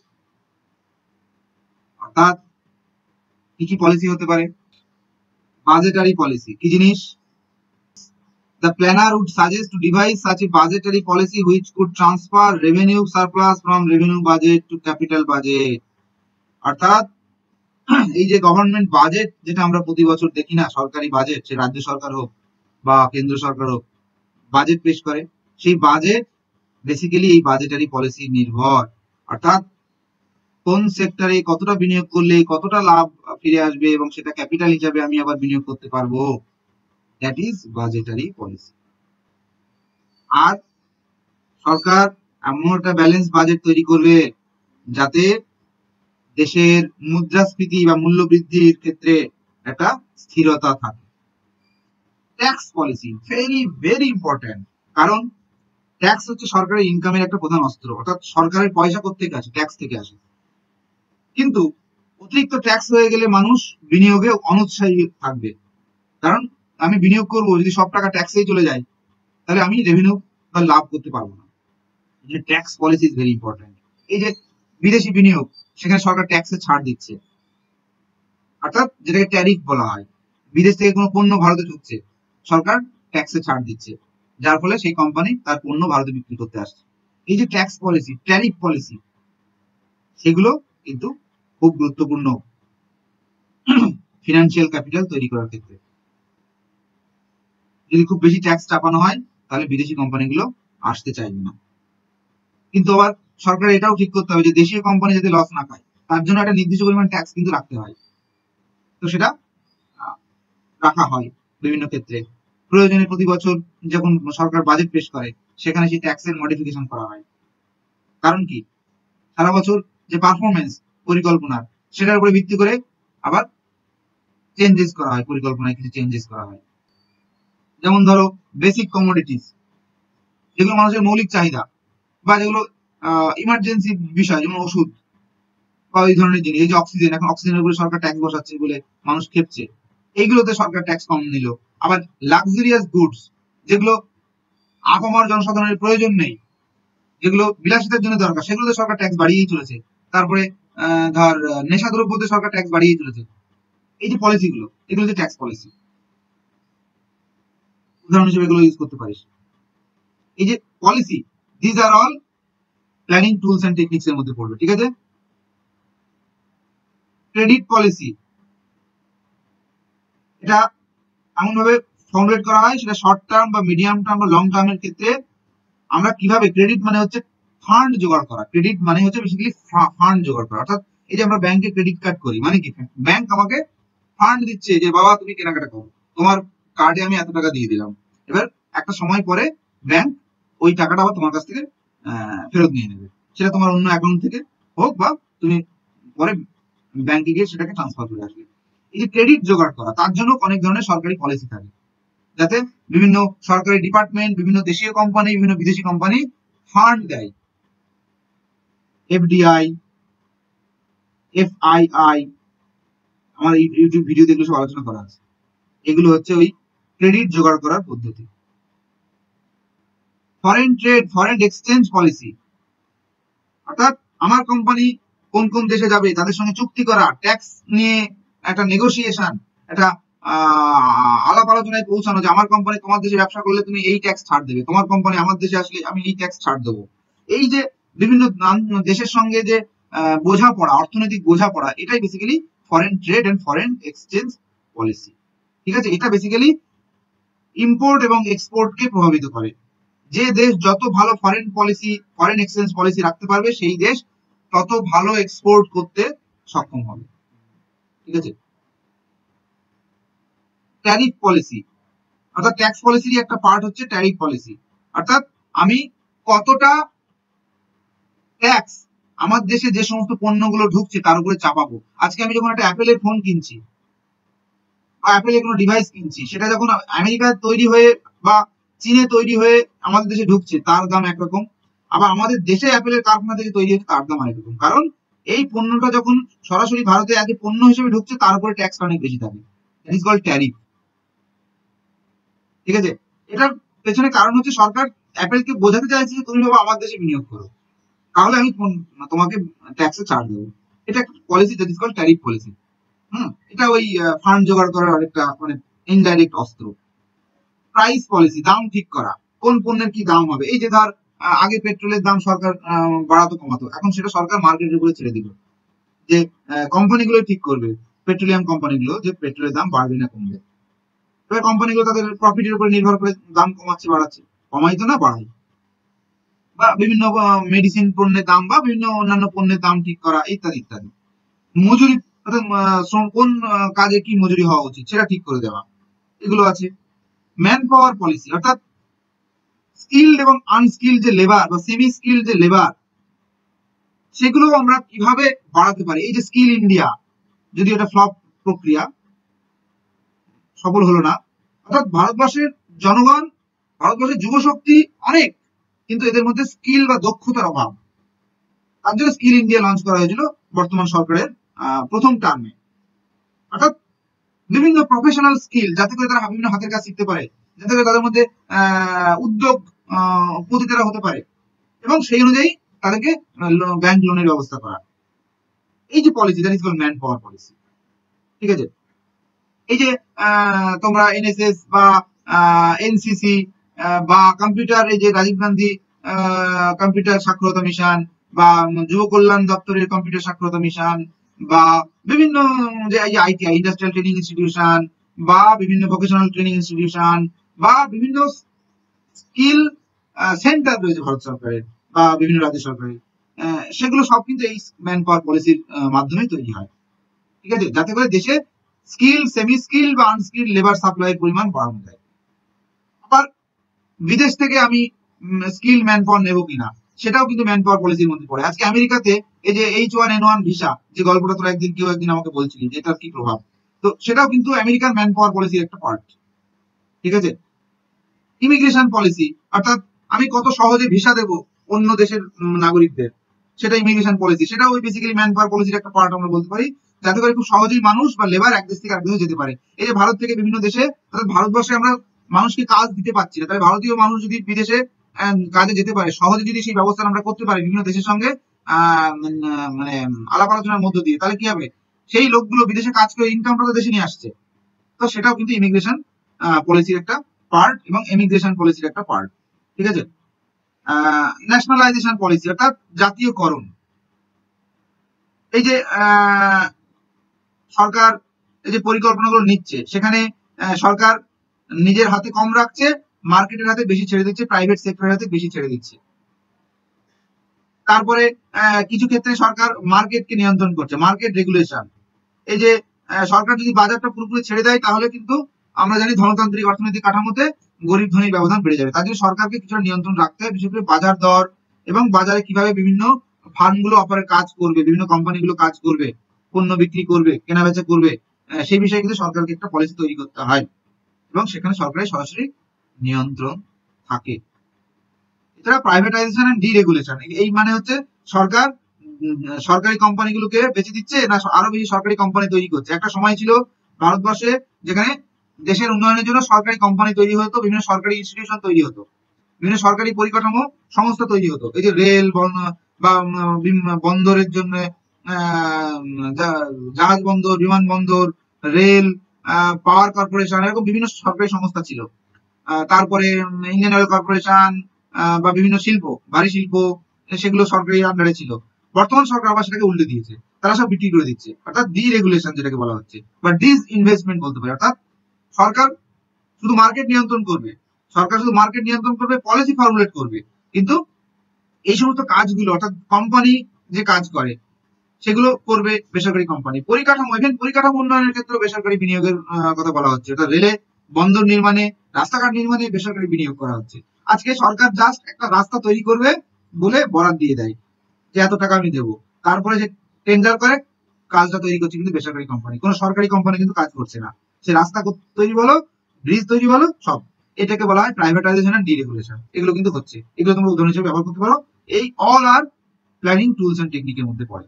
অর্থাৎ কি কি পলিসি হতে পারে? বাজেটারি পলিসি কি জিনিস? The planner would suggest to devise such a budgetary policy which could transfer revenue surplus from revenue budget to capital budget. অর্থাৎ এই যে গভর্নমেন্ট বাজেট যেটা আমরা প্রতি বছর দেখি না, সরকারি বাজেট, সে রাজ্য সরকার হোক বা কেন্দ্র সরকার হোক, বাজেট পেশ করে, সেই বাজেট বেসিক্যালি এই বাজেটারি পলিসি নির্ভর। অর্থাৎ কোন সেক্টরে কতটা বিনিয়োগ করলে কতটা লাভ ফিরে আসবে এবং সেটা ক্যাপিটাল হিসাবে আমি আবার বিনিয়োগ করতে পারবো, দ্যাট ইজ বাজেটারি পলিসি। আর সরকার এমন একটা ব্যালেন্স বাজেট তৈরি করবে যাতে দেশের মুদ্রাস্ফীতি বা মূল্য বৃদ্ধির ক্ষেত্রে একটা স্থিরতা থাকে। Tax policy very very important, কারণ ট্যাক্স হচ্ছে সরকারের ইনকামের একটা প্রধান অস্ত্র। অর্থাৎ সরকারের পয়সা কোত্থেকে আসে? ট্যাক্স থেকে আসে। কিন্তু অতিরিক্ত ট্যাক্স হয়ে গেলে মানুষ বিনিয়োগে অনুৎসাহী থাকবে, কারণ আমি বিনিয়োগ করবো যদি সব টাকা ট্যাক্সেই চলে যায়, তাহলে আমি রেভিনিউ বা লাভ করতে পারবো না। Tax policy is very important. এই যে বিদেশি বিনিয়োগ, সেখানে সরকার ট্যাক্সে ছাড় দিচ্ছে, অর্থাৎ যেটাকে ট্যারিফ বলা হয়। বিদেশ থেকে কোনো পণ্য ভারতে ঢুকছে, সরকার ট্যাক্সে ছাড় দিচ্ছে, যার ফলে সেই কোম্পানি তার পণ্য ভারতে বিক্রি করতে আসছে। এই যে ট্যাক্স পলিসি, ট্যারিফ পলিসি, সেগুলো কিন্তু খুব গুরুত্বপূর্ণ ফিনান্সিয়াল ক্যাপিটাল তৈরি করার ক্ষেত্রে। যদি খুব বেশি ট্যাক্স চাপানো হয় তাহলে বিদেশি কোম্পানিগুলো আসতে চাইবে না। কিন্তু আবার সরকার এটাও ঠিক করতে হবে যে দেশীয় কোম্পানি যাতে লস না খায়, তার জন্য একটা নির্দিষ্ট পরিমাণ ট্যাক্স কিন্তু রাখতে হয়। তো সেটা রাখা হয় বিভিন্ন ক্ষেত্রে। প্রয়োজনে প্রতি বছর যখন সরকার বাজেট পেশ করে, সেখানে সেই ট্যাক্সের মডিফিকেশন করা হয়। কারণ কি? সারা বছর যে পারফরমেন্স পরিকল্পনার, সেটার উপরে ভিত্তি করে আবার চেঞ্জেস করা হয়, পরিকল্পনায় কিছু চেঞ্জেস করা হয়। যেমন ধরো বেসিক কমোডিটিস, যেগুলো মানুষের মৌলিক চাহিদা বা যেগুলো ইমার্জেন্সি বিষয়, যেমন ওষুধ বা ওই ধরনের জিনিস। এই যে অক্সিজেন, এখন অক্সিজেনের উপরে সরকার ট্যাক্স বসাচ্ছে বলে মানুষ খেপছে, এইগুলোতে সরকার ট্যাক্স কম নিল। আবার লাক্সারিয়াস গুডস, যেগুলো আপামর জনসাধারণের প্রয়োজন নেই, যেগুলো বিলাসিতার জন্য দরকার, সেগুলোতে সরকার ট্যাক্স বাড়িয়েই চলেছে। তারপরে ধর নেশাদ্রব্যতে সরকার ট্যাক্স বাড়িয়েই চলেছে। এই যে পলিসিগুলো, এগুলো যে ট্যাক্স পলিসি, উদাহরণ হিসেবে এগুলো ইউজ করতে পারিস। এই যে policy, this are all planning tools and techniques এর মধ্যে পড়বে, ঠিক আছে? ক্রেডিট পলিসি, এটা এমন ভাবে ফর্মুলেট করা হয়, সেটা শর্ট টার্ম বা মিডিয়াম টার্ম বা লং টার্মের ক্ষেত্রে আমরা কিভাবে, ক্রেডিট মানে হচ্ছে ফান্ড জোগাড় করা, ক্রেডিট মানে হচ্ছে বেসিক্যালি ফান্ড জোগাড় করা। অর্থাৎ এই যে আমরা ব্যাংকে ক্রেডিট কার্ড করি, মানে কি? ব্যাংক আমাকে ফান্ড দিচ্ছে যে বাবা তুমি কেনাকাটা করো, তোমার কার্ডে আমি এত টাকা দিয়ে দিলাম। এবার একটা সময় পরে ব্যাংক ওই টাকাটা আবার তোমার কাছ থেকে ফেরত নিয়ে নেবে, সেটা তোমার অন্য অ্যাকাউন্ট থেকে হোক বা তুমি পরে ব্যাংকে গিয়ে সেটাকে ট্রান্সফার করে আসবে। এই যে ক্রেডিট জোগাড় করা, তার জন্য অনেক ধরনের সরকারি পলিসি থাকে, যাতে বিভিন্ন সরকারি ডিপার্টমেন্ট, বিভিন্ন দেশীয় কোম্পানি, বিভিন্ন বিদেশি কোম্পানি ফান্ড দেয়। এফডিআই, এফআইআই, আমার ইউটিউব ভিডিও এগুলো সব আলোচনা করা আছে। এগুলো হচ্ছে ওই ক্রেডিট জোগাড় করার পদ্ধতি। Foreign trade, foreign exchange policy, অর্থাৎ আমার কোম্পানি কোন কোন দেশে যাবে তাদের সঙ্গে চুক্তি করা, ট্যাক্স নিয়ে একটা নেগোসিয়েশন, একটা আলাপ আলোচনায় পৌঁছানো যে আমার কোম্পানি তোমার দেশে ব্যবসা করলে তুমি এই ট্যাক্স ছাড় দেবে, তোমার কোম্পানি আমার দেশে আসলে আমি এই ট্যাক্স ছাড় দেবো। এই যে বিভিন্ন দেশের সঙ্গে যে বোঝাপড়া, অর্থনৈতিক বোঝাপড়া, এটাই basically foreign trade and foreign exchange policy. ঠিক আছে, এটা বেসিক্যালি ইম্পোর্ট এবং এক্সপোর্টকে প্রভাবিত করে। যে দেশ যত ভালো foreign policy, foreign exchange policy রাখতে পারবে সেই দেশ তত ভালো এক্সপোর্ট করতে সক্ষম হবে। ঠিক আছে, ট্যারিফ পলিসি, অর্থাৎ ট্যাক্স পলিসির একটা পার্ট হচ্ছে ট্যারিফ পলিসি, অর্থাৎ আমি কতটা ট্যাক্স আমার দেশে যে সমস্ত পণ্যগুলো ঢুকছে তার উপরে চাপাবো। আজকে আমি যখন একটা অ্যাপেলের ফোন কিনছি বা অ্যাপেলের কোনো ডিভাইস কিনছি, সেটা যখন আমেরিকায় তৈরি হয়ে বা চীনে তৈরি হয়ে আমাদের দেশে ঢুকছে তার দাম একরকম, আবার আমাদের দেশে অ্যাপেলের কারখানা থেকে তৈরি হচ্ছে তার দাম আরেক রকম। কারণ এই পণ্যটা যখন সরাসরি ভারতে আগে পণ্য হিসেবে ঢুকছে তার উপরে ট্যাক্স অনেক বেশি থাকে, দ্যাট ইজ কল্ড ট্যারিফ। ঠিক আছে, এটার পেছনে কারণ হচ্ছে সরকার অ্যাপেলকে বোঝাতে চাইছে যে তুমি বাবা আমার দেশে বিনিয়োগ করো, তাহলে আমি তোমাকে ট্যাক্সে ছাড় দেবো। এটা একটা policy, that is called tariff policy. হুম, এটা ওই ফান্ড জোগাড় করার আরেকটা মানে ইনডাইরেক্ট অস্ত্র। প্রাইস পলিসি, দাম ঠিক করা, কোন পণ্যের কি দাম হবে। এই যে ধর আগে পেট্রোলের দাম সরকার বাড়াতো কমাতো, এখন সেটা সরকার মার্কেটের উপরে ছেড়ে দিল, যে কোম্পানিগুলো ঠিক করবে, পেট্রোলিয়াম কোম্পানিগুলো, যে পেট্রোলের দাম বাড়বে না কমবে। তবে কোম্পানিগুলো তাদের প্রফিটের উপরে নির্ভর করে দাম কমাচ্ছে বাড়াচ্ছে, কমাই তো না বাড়াই। বা বিভিন্ন মেডিসিন পণ্যের দাম বা বিভিন্ন অন্যান্য পণ্যের দাম ঠিক করা ইত্যাদি ইত্যাদি। মজুরি, অর্থাৎ শ্রম কোন কাজে কি মজুরি হওয়া উচিত সেটা ঠিক করে দেওয়া, এগুলো আছে। ম্যান পাওয়ার পলিসি, অর্থাৎ স্কিলড এবং আনস্কিলড যে লেবার বা সেমি স্কিলড যে লেবার, সেগুলো আমরা কিভাবে বাড়াতে পারি। এই যে স্কিল ইন্ডিয়া, যদি এটা ফ্লপ প্রক্রিয়া, সফল হলো না, অর্থাৎ ভারতবর্ষের জনগণ, ভারতবর্ষের যুব শক্তি অনেক, কিন্তু এদের মধ্যে স্কিল বা দক্ষতার অভাব। তার জন্য স্কিল ইন্ডিয়া লঞ্চ করা হয়েছিল বর্তমান সরকারের প্রথম টার্মে, অর্থাৎ বিভিন্ন প্রফেশনাল স্কিল, যাতে করে তারা বিভিন্ন হাতের কাজ শিখতে পারে, যাতে করে তাদের মধ্যে উদ্যোগ পতি তারা হতে পারে, এবং সেই অনুযায়ী তাদেরকে ব্যাংক লোনের ব্যবস্থা করা। এই যে policy, that is called man power policy. ঠিক আছে, এই যে তোমরা এনএসএস বা এনসিসি বা কম্পিউটার, এই যে রাজীব গান্ধী কম্পিউটার সাক্ষরতা মিশন বা যুব কল্যাণ দপ্তরের কম্পিউটার সাক্ষরতা মিশন বা বিভিন্ন যে আইটিআই, ইন্ডাস্ট্রিয়াল ট্রেনিং ইনস্টিটিউশন বা বিভিন্ন ভোকেশনাল ট্রেনিং ইনস্টিটিউশন বা বিভিন্ন স্কিল সেন্টার রয়েছে ভারত সরকারের বা বিভিন্ন রাজ্য সরকারের, সেগুলো সব কিন্তু এই ম্যান পাওয়ার পলিসির মাধ্যমে তৈরি হয়। ঠিক আছে, যাতে করে দেশে স্কিল, সেমি স্কিল বা আনস্কিল লেবার সাপ্লাইয়ের পরিমাণ বাড়ানো যায়। আবার বিদেশ থেকে আমি স্কিল ম্যান পাওয়ার নেবো কিনা সেটাও কিন্তু ম্যান পাওয়ার পলিসির মধ্যে পড়ে। আজকে আমেরিকাতে এই যে H one N one visa, যে গল্পটা তোরা একদিন কেউ একদিন আমাকে বলছিলি যে এটার কি প্রভাব, তো সেটাও কিন্তু আমেরিকার ম্যান পাওয়ার পলিসির একটা পার্ট। ঠিক আছে, ইমিগ্রেশন পলিসি, অর্থাৎ আমি কত সহজে ভিসা দেব অন্য দেশের নাগরিকদের, সেটা ইমিগ্রেশন পলিসি, সেটা ওই বেসিক্যালি ম্যান পাওয়ার পলিসির একটা পার্ট আমরা বলতে পারি, যাতে করে খুব সহজেই মানুষ বা লেবার এক দেশ থেকে আরেক দেশে যেতে পারে। এই যে ভারত থেকে বিভিন্ন দেশে, অর্থাৎ ভারতবর্ষে আমরা মানুষকে কাজ দিতে পারছি না, তাহলে ভারতীয় মানুষ যদি বিদেশে কাজে যেতে পারে, সহজে যদি সেই ব্যবস্থা আমরা করতে পারি বিভিন্ন দেশের সঙ্গে আহ মানে আলাপ আলোচনার মধ্য দিয়ে, তাহলে কি হবে, সেই লোকগুলো বিদেশে কাজ করে ইনকামটা তো দেশে নিয়ে আসছে। তো সেটাও কিন্তু ইমিগ্রেশন পলিসির একটা পার্ট এবং ইমিগ্রেশন পলিসির একটা পার্ট। ঠিক আছে, ন্যাশনালাইজেশন পলিসি, অর্থাৎ জাতীয়করণ। এই যে সরকার এই যে পরিকল্পনাগুলো নিচ্ছে, সেখানে সরকার নিজের হাতে কম রাখছে, মার্কেটের হাতে বেশি ছেড়ে দিচ্ছে, প্রাইভেট সেক্টরের হাতে বেশি ছেড়ে দিচ্ছে। তারপরে কিছু ক্ষেত্রে সরকার মার্কেটকে নিয়ন্ত্রণ করছে, মার্কেট রেগুলেশন। এই যে সরকার যদি বাজারটা পুরোপুরি ছেড়ে দেয়, তাহলে কিন্তু আমরা জানি ধনতান্ত্রিক অর্থনৈতিক কাঠামোতে গরিব ধনীর ব্যবধান বেড়ে যাবে। তার জন্য সরকারকে কিছুটা নিয়ন্ত্রণ রাখতে হয়, বিশেষ করে বাজার দর এবং বাজারে কিভাবে বিভিন্ন ফার্মগুলো অপারে কাজ করবে, বিভিন্ন কোম্পানিগুলো কাজ করবে, পণ্য বিক্রি করবে, কেনাবেচা করবে, সেই বিষয়ে কিন্তু সরকারকে একটা পলিসি তৈরি করতে হয় এবং সেখানে সরকারের সরাসরি নিয়ন্ত্রণ থাকে। এছাড়া প্রাইভেটাইজেশন এন্ড ডিরেগুলেশন, এই মানে হচ্ছে সরকার সরকারি কোম্পানিগুলোকে বেঁচে দিচ্ছে না আরো বেশি সরকারি কোম্পানি তৈরি করছে। একটা সময় ছিল ভারতবর্ষে যেখানে দেশের উন্নয়নের জন্য সরকারি কোম্পানি তৈরি হতো, বিভিন্ন সরকারি ইনস্টিটিউশন তৈরি হতো, বিভিন্ন সরকারি পরিকাঠামো সংস্থা তৈরি হতো, এই যে রেল বা বন্দরের জন্য জাহাজ বন্দর, বিমানবন্দর, রেল, পাওয়ার কর্পোরেশন, এরকম বিভিন্ন সরকারি সংস্থা ছিল। তারপরে ইন্ডিয়ান অয়েল কর্পোরেশন বা বিভিন্ন শিল্প, ভারী শিল্প, সেগুলো সরকারি আন্ডারে ছিল। বর্তমান সরকার আবার সেটাকে উল্টে দিয়েছে, তারা সব বিক্রি করে দিচ্ছে, অর্থাৎ ডি রেগুলেশন যেটাকে বলা হচ্ছে, বা ডিস ইনভেস্টমেন্ট বলতে পারে। অর্থাৎ সরকার শুধু মার্কেট নিয়ন্ত্রণ করবে, সরকার শুধু মার্কেট নিয়ন্ত্রণ করবে, পলিসি ফর্মুলেট করবে, কিন্তু এই সমস্ত কাজগুলো অর্থাৎ কোম্পানি যে কাজ করে সেগুলো করবে বেসরকারি কোম্পানি। পরিকাঠামো, ইভেন পরিকাঠামো উন্নয়নের ক্ষেত্রে বেসরকারি বিনিয়োগের কথা বলা হচ্ছে, অর্থাৎ রেলে, বন্দর নির্মাণে, রাস্তাঘাট নির্মাণে বেসরকারি বিনিয়োগ করা হচ্ছে। আজকে সরকার জাস্ট একটা রাস্তা তৈরি করবে বলে বরাদ দিয়ে দেয় যে এত টাকা আমি দেবো, তারপরে যে টেন্ডার করে কাজটা তৈরি করছে কিন্তু বেসরকারি কোম্পানি, কোনো সরকারি কোম্পানি কিন্তু কাজ করছে না। সে রাস্তা তৈরি বলো, ব্রিজ তৈরি বলো, সব এটাকে বলা হয় প্রাইভেটাইজেশন এন্ড ডিরেগুলেশন। এগুলো কিন্তু হচ্ছে, এগুলো তোমরা উদাহরণ হিসেবে ব্যবহার করতে পারো। এই all are planning tools and টেকনিকের মধ্যে পড়ে।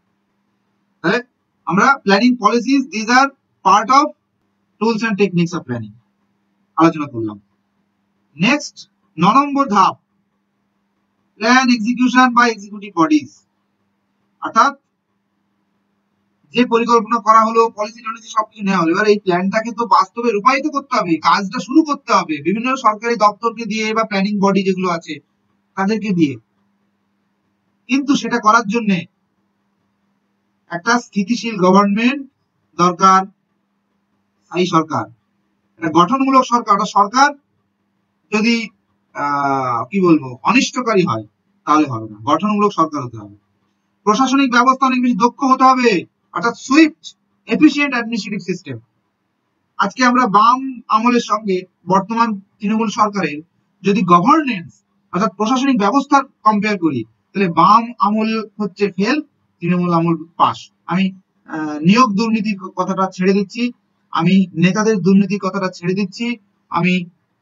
তাহলে আমরা planning policies, this are part of tools and techniques of planning আলোচনা করলাম। নেক্সট ন নম্বর ধাপ, plan execution by executive bodies. অর্থাৎ যে পরিকল্পনা করা হলো, পলিসি টলিসি সবকিছু নেওয়া হলো, এবার এই প্ল্যানটাকে তো বাস্তবে রূপায়িত করতে হবে, কাজটা শুরু করতে হবে বিভিন্ন সরকারি দপ্তরকে দিয়ে বা প্ল্যানিং বডি যেগুলো আছে তাদেরকে দিয়ে। কিন্তু সেটা করার জন্য একটা স্থিতিশীল গভর্নমেন্ট দরকার, এই সরকার একটা গঠনমূলক সরকার। ওটা সরকার যদি আহ কি বলবো অনিষ্টকারী হয় তাহলে হবে না, গঠনমূলক সরকার হতে হবে। প্রশাসনিক ব্যবস্থা অনেক বেশি দক্ষ হতে হবে, অর্থাৎ সুইফট এফিশিয়েন্ট অ্যাডমিনিস্ট্রেটিভ সিস্টেম। আজকে আমরা বাম আমলের সঙ্গে বর্তমান তৃণমূল সরকারের যদি গভর্নেন্স অর্থাৎ প্রশাসনিক ব্যবস্থা কম্পেয়ার করি, তাহলে বাম আমল হচ্ছে ফেল, তৃণমূল আমল পাস। আমি নিয়োগ দুর্নীতির কথাটা ছেড়ে দিচ্ছি, আমি নেতাদের দুর্নীতির কথাটা ছেড়ে দিচ্ছি, আমি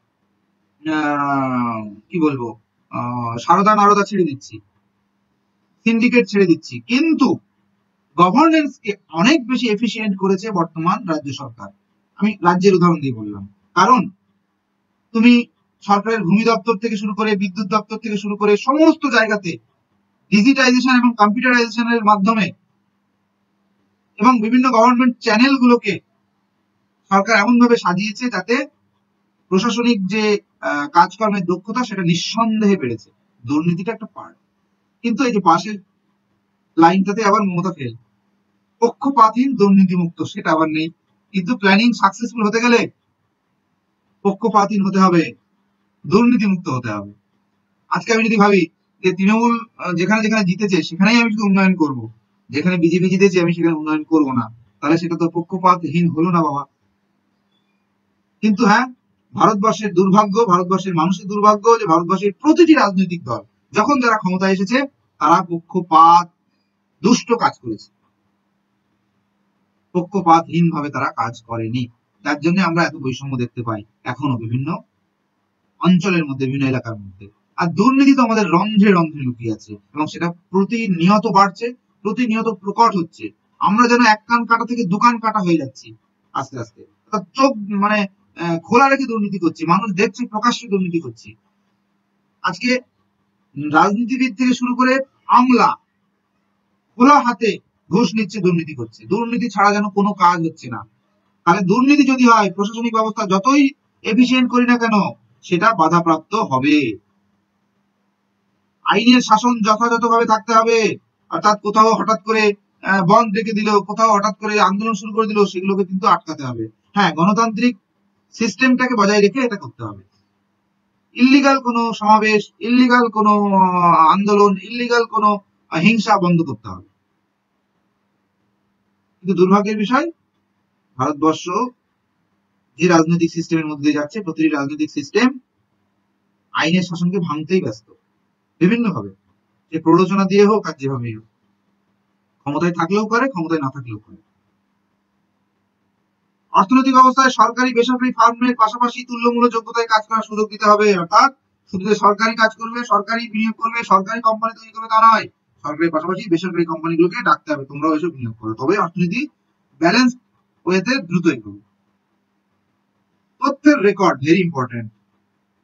কি বলবো সারদা নারদা ছেড়ে দিচ্ছি, সিন্ডিকেট ছেড়ে দিচ্ছি, কিন্তু গভর্নেন্স কে অনেক বেশি এফিশিয়েন্ট করেছে বর্তমান রাজ্য সরকার। আমি রাজ্যের উদাহরণ দিয়ে বললাম, কারণ তুমি সরকারের ভূমি দপ্তর থেকে শুরু করে বিদ্যুৎ দপ্তর থেকে শুরু করে সমস্ত জায়গাতে ডিজিটাইজেশন এবং কম্পিউটারাইজেশনের মাধ্যমে এবং বিভিন্ন গভর্নমেন্ট চ্যানেল গুলোকে সরকার এমন ভাবে সাজিয়েছে যাতে প্রশাসনিক যে কাজকর্মের দক্ষতা সেটা নিঃসন্দেহে বেড়েছে। দুর্নীতিটা একটা পার্ট, কিন্তু এই যে পাশের লাইনটাতে আবার মমতা ফেল, পক্ষপাতহীন দুর্নীতি মুক্ত সেটা আবার নেই। কিন্তু প্ল্যানিং সাকসেসফুল হতে গেলে পক্ষপাতহীন হতে হবে, দুর্নীতি মুক্ত হতে হবে। আজকে আমি যদি ভাবি যে তৃণমূল যেখানে যেখানে জিতেছে সেখানেই আমি শুধু উন্নয়ন করব, যেখানে বিজেপি জিতেছে আমি সেখানে উন্নয়ন করব না, তাহলে সেটা তো পক্ষপাতহীন হলো না বাবা। কিন্তু হ্যাঁ, ভারতবর্ষের দুর্ভাগ্য, ভারতবর্ষের মানুষের দুর্ভাগ্য যে ভারতবর্ষের প্রতিটি রাজনৈতিক দল যখন যারা ক্ষমতায় এসেছে তারা পক্ষপাত দুষ্ট কাজ করেছে, পক্ষপাতহীন ভাবে তারা কাজ করেনি। তার জন্য আমরা এত বৈষম্য দেখতে পাই এখনো বিভিন্ন অঞ্চলের মধ্যে, বিভিন্ন এলাকার মধ্যে। আর দুর্নীতি তো আমাদের রন্ধ্রে রন্ধ্রে লুকিয়ে আছে এবং সেটা প্রতিনিয়ত বাড়ছে, প্রতিনিয়ত প্রকট হচ্ছে। আমরা যেন এক কান কাটা থেকে দোকান কাটা হয়ে যাচ্ছি আস্তে আস্তে, চোখ মানে খোলা রেখে দুর্নীতি করছি, মানুষ দেখছে প্রকাশ্যে দুর্নীতি করছি। আজকে রাজনীতিবিদ থেকে শুরু করে আমলা খোলা হাতে ঘুষ নিচ্ছে, দুর্নীতি করছে, দুর্নীতি ছাড়া যেন কোনো কাজ হচ্ছে না। তাহলে দুর্নীতি যদি হয়, প্রশাসনিক ব্যবস্থা যতই এফিশিয়েন্ট করি না কেন সেটা বাধাপ্রাপ্ত হবে। আইনের শাসন যথাযথভাবে থাকতে হবে, অর্থাৎ কোথাও হঠাৎ করে বন্ধ রেখে দিল, কোথাও হঠাৎ করে আন্দোলন শুরু করে দিল, সেগুলোকে কিন্তু আটকাতে হবে। হ্যাঁ, গণতান্ত্রিক সিস্টেমটাকে বজায় রেখে এটা করতে হবে। ইল্লিগাল কোনো সমাবেশ, ইল্লিগাল কোনো আন্দোলন, ইল্লিগাল কোনো হিংসা বন্ধ করতে হবে। কিন্তু দুর্ভাগ্যের বিষয়, ভারতবর্ষ যে রাজনৈতিক সিস্টেমের মধ্যে যাচ্ছে, প্রতিটি রাজনৈতিক সিস্টেম আইনের শাসনকে ভাঙতেই ব্যস্ত বিভিন্ন ভাবে, যে প্ররোচনা দিয়ে হোক আর যেভাবেই হোক, ক্ষমতায় থাকলেও করে, ক্ষমতায় না থাকলেও করে। অর্থনৈতিক অবস্থায় সরকারি বেসরকারি ফার্মের পাশাপাশি তুল্যমূল্য যোগ্যতায় কাজ করার সুযোগ দিতে হবে। অর্থাৎ শুধু যে সরকারি কাজ করবে, সরকারি বিনিয়োগ করবে, সরকারি কোম্পানি তৈরি করবে তা নয়, সরকারি পাশাপাশি বেসরকারি কোম্পানিগুলোকে ডাকতে হবে, তোমরাও এসব বিনিয়োগ করো, তবে অর্থনীতি ব্যালেন্স ওয়েতে দ্রুত এগোবে। তথ্যের রেকর্ড ভেরি ইম্পর্টেন্ট।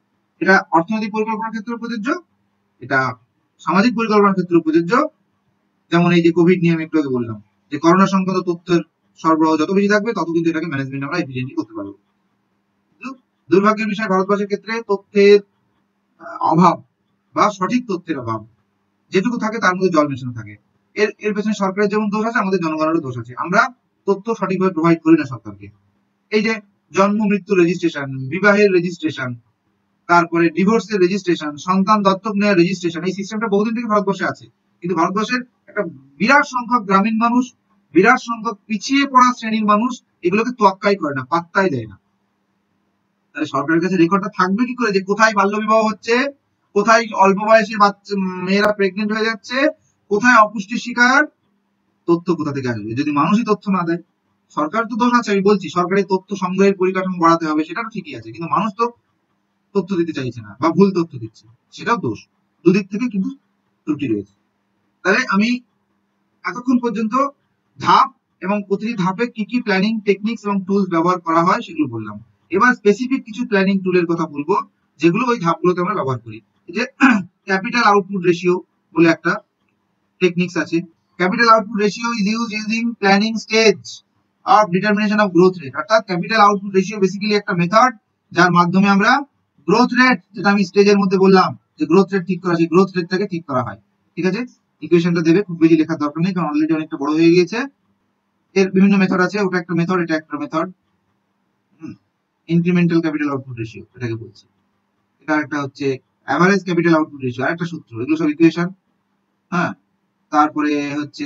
এটা অর্থনৈতিক পরিকল্পনার ক্ষেত্রে প্রযোজ্য, এটা সামাজিক পরিকল্পনার ক্ষেত্রে প্রযোজ্য। যেমন এই যে কোভিড নিয়ে আমি একটু আগে বললাম যে করোনা সংক্রান্ত তথ্যের সরবরাহ যত বেশি থাকবে তত কিন্তু এটাকে ম্যানেজমেন্ট আমরা এফিশিয়েন্টলি করতে পারবো। দুর্ভাগ্যের বিষয় ভারতবর্ষের ক্ষেত্রে তথ্যের অভাব বা সঠিক তথ্যের অভাব, যেটুকু থাকে তার মধ্যে জল মেশানো থাকে। এর এর পেছনে সরকারের যেমন দোষ আছে, আমাদের জনগণেরও দোষ আছে। আমরা তথ্য সঠিকভাবে প্রোভাইড করি না সরকারকে। এই যে জন্ম মৃত্যু রেজিস্ট্রেশন, বিবাহের রেজিস্ট্রেশন, তারপরে ডিভোর্সের রেজিস্ট্রেশন, সন্তান দত্তক নেওয়ার রেজিস্ট্রেশন, এই সিস্টেমটা বহুদিন থেকে ভারতবর্ষে আছে। কিন্তু ভারতবর্ষের একটা বিরাট সংখ্যক গ্রামীণ মানুষ, বিরাট সংখ্যক পিছিয়ে পড়া শ্রেণীর মানুষ এগুলোকে তোয়াক্কাই করে না, পাত্তাই দেয় না। তাহলে সরকারের কাছে রেকর্ডটা থাকবে কি করে যে কোথায় বাল্য বিবাহ হচ্ছে, কোথায় অল্প বয়সী বাচ্চা মেয়েরা প্রেগনেন্ট হয়ে যাচ্ছে, কোথায় অপুষ্টির শিকার, তথ্য কোথা থেকে আসবে যদি মানুষই তথ্য না দেয়? সরকার তো দোষ আছে, আমি বলছি সরকারের তথ্য সংগ্রহের পরিকাঠামো বাড়াতে হবে, সেটা তো ঠিকই আছে, কিন্তু মানুষ তো তথ্য দিতে চাইছে না বা ভুল তথ্য দিচ্ছে, সেটাও দোষ। দুদিক থেকে কিন্তু ত্রুটি রয়েছে। তাহলে আমি এতক্ষণ পর্যন্ত ধাপ এবং প্রতিটি ধাপে কি কি প্ল্যানিং টেকনিক্স এবং টুলস ব্যবহার করা হয় সেগুলো বললাম। এবার স্পেসিফিক কিছু প্ল্যানিং টুলের কথা বলবো যেগুলো ওই ধাপগুলোতে আমরা ব্যবহার করি। যে ক্যাপিটাল আউটপুট রেশিও বলে একটা টেকনিক্স আছে। Capital output ratio is use using planning stage of determination of growth rate. অর্থাৎ ক্যাপিটাল আউটপুট রেশিও বেসিক্যালি একটা মেথড যার মাধ্যমে আমরা গ্রোথ রেট, যেটা আমি স্টেজের মধ্যে বললাম যে গ্রোথ রেট ঠিক করা, সেই গ্রোথ রেটটাকে ঠিক করা হয়। ঠিক আছে, ইকুয়েশনটা দেবে, খুব বেশি লেখার দরকার নেই কারণ অলরেডি অনেকটা বড় হয়ে গিয়েছে। এর বিভিন্ন মেথড আছে, ওটা একটা মেথড, এটা একটা method. Incremental capital output ratio এটাকে বলছি। এটা একটা হচ্ছে অ্যাভারেজ ক্যাপিটাল আউটপুট রেশিও, আরেকটা সূত্র, এগুলো সব ইকুয়েশন। হ্যাঁ, তারপরে হচ্ছে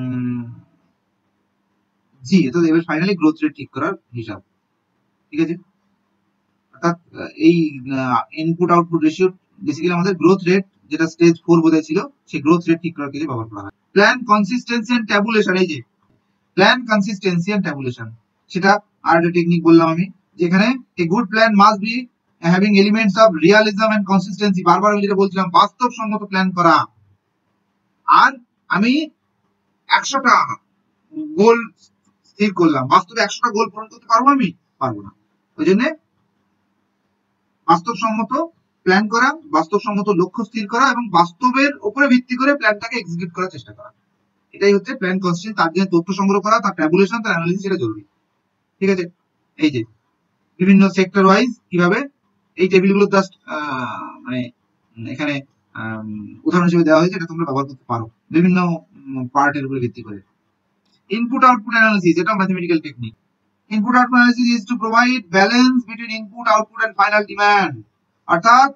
জি, এটা এবার ফাইনালি গ্রোথ রেট ঠিক করার হিসাব। ঠিক আছে, অর্থাৎ এই ইনপুট আউটপুট রেশিও বেসিক্যালি আমাদের গ্রোথ রেট, যেটা স্টেজ ফোর বোধহয় ছিল, সেই গ্রোথ রেট ঠিক করার ক্ষেত্রে ব্যবহার করা হয়। প্ল্যান কনসিস্টেন্সি এন্ড ট্যাবুলেশন, এই যে প্ল্যান কনসিস্টেন্সি এন্ড ট্যাবুলেশন, সেটা আর একটা টেকনিক বললাম আমি, যেখানে a good plan must be having elements of realism and consistency. বারবার আমি যেটা বলছিলাম, বাস্তবসম্মত প্ল্যান করা। আর আমি একশোটা গোল স্থির করলাম, বাস্তবে একশোটা গোল পূরণ করতে পারবো আমি? পারবো না। ওই জন্য বাস্তবসম্মত প্ল্যান করা, বাস্তবসম্মত লক্ষ্য স্থির করা এবং বাস্তবের উপরে ভিত্তি করে প্ল্যানটাকে এক্সিকিউট করার চেষ্টা করা, এটাই হচ্ছে প্ল্যান কনসিস্টেন্সি। তার জন্য তথ্য সংগ্রহ করা, তার ট্যাবুলেশন, তার অ্যানালিসিস, এটা জরুরি। ঠিক আছে, এই যে বিভিন্ন সেক্টর ওয়াইজ কিভাবে এই টেবিলগুলো জাস্ট মানে এখানে উদাহরণ হিসেবে দেওয়া হয়েছে, এটা তোমরা ব্যবহার করতে পারো বিভিন্ন পার্টের উপরে ভিত্তি করে। ইনপুট আউটপুট অ্যানালিসিস, এটা mathematical technique. Input output analysis is to provide balance between input output and final demand. অর্থাৎ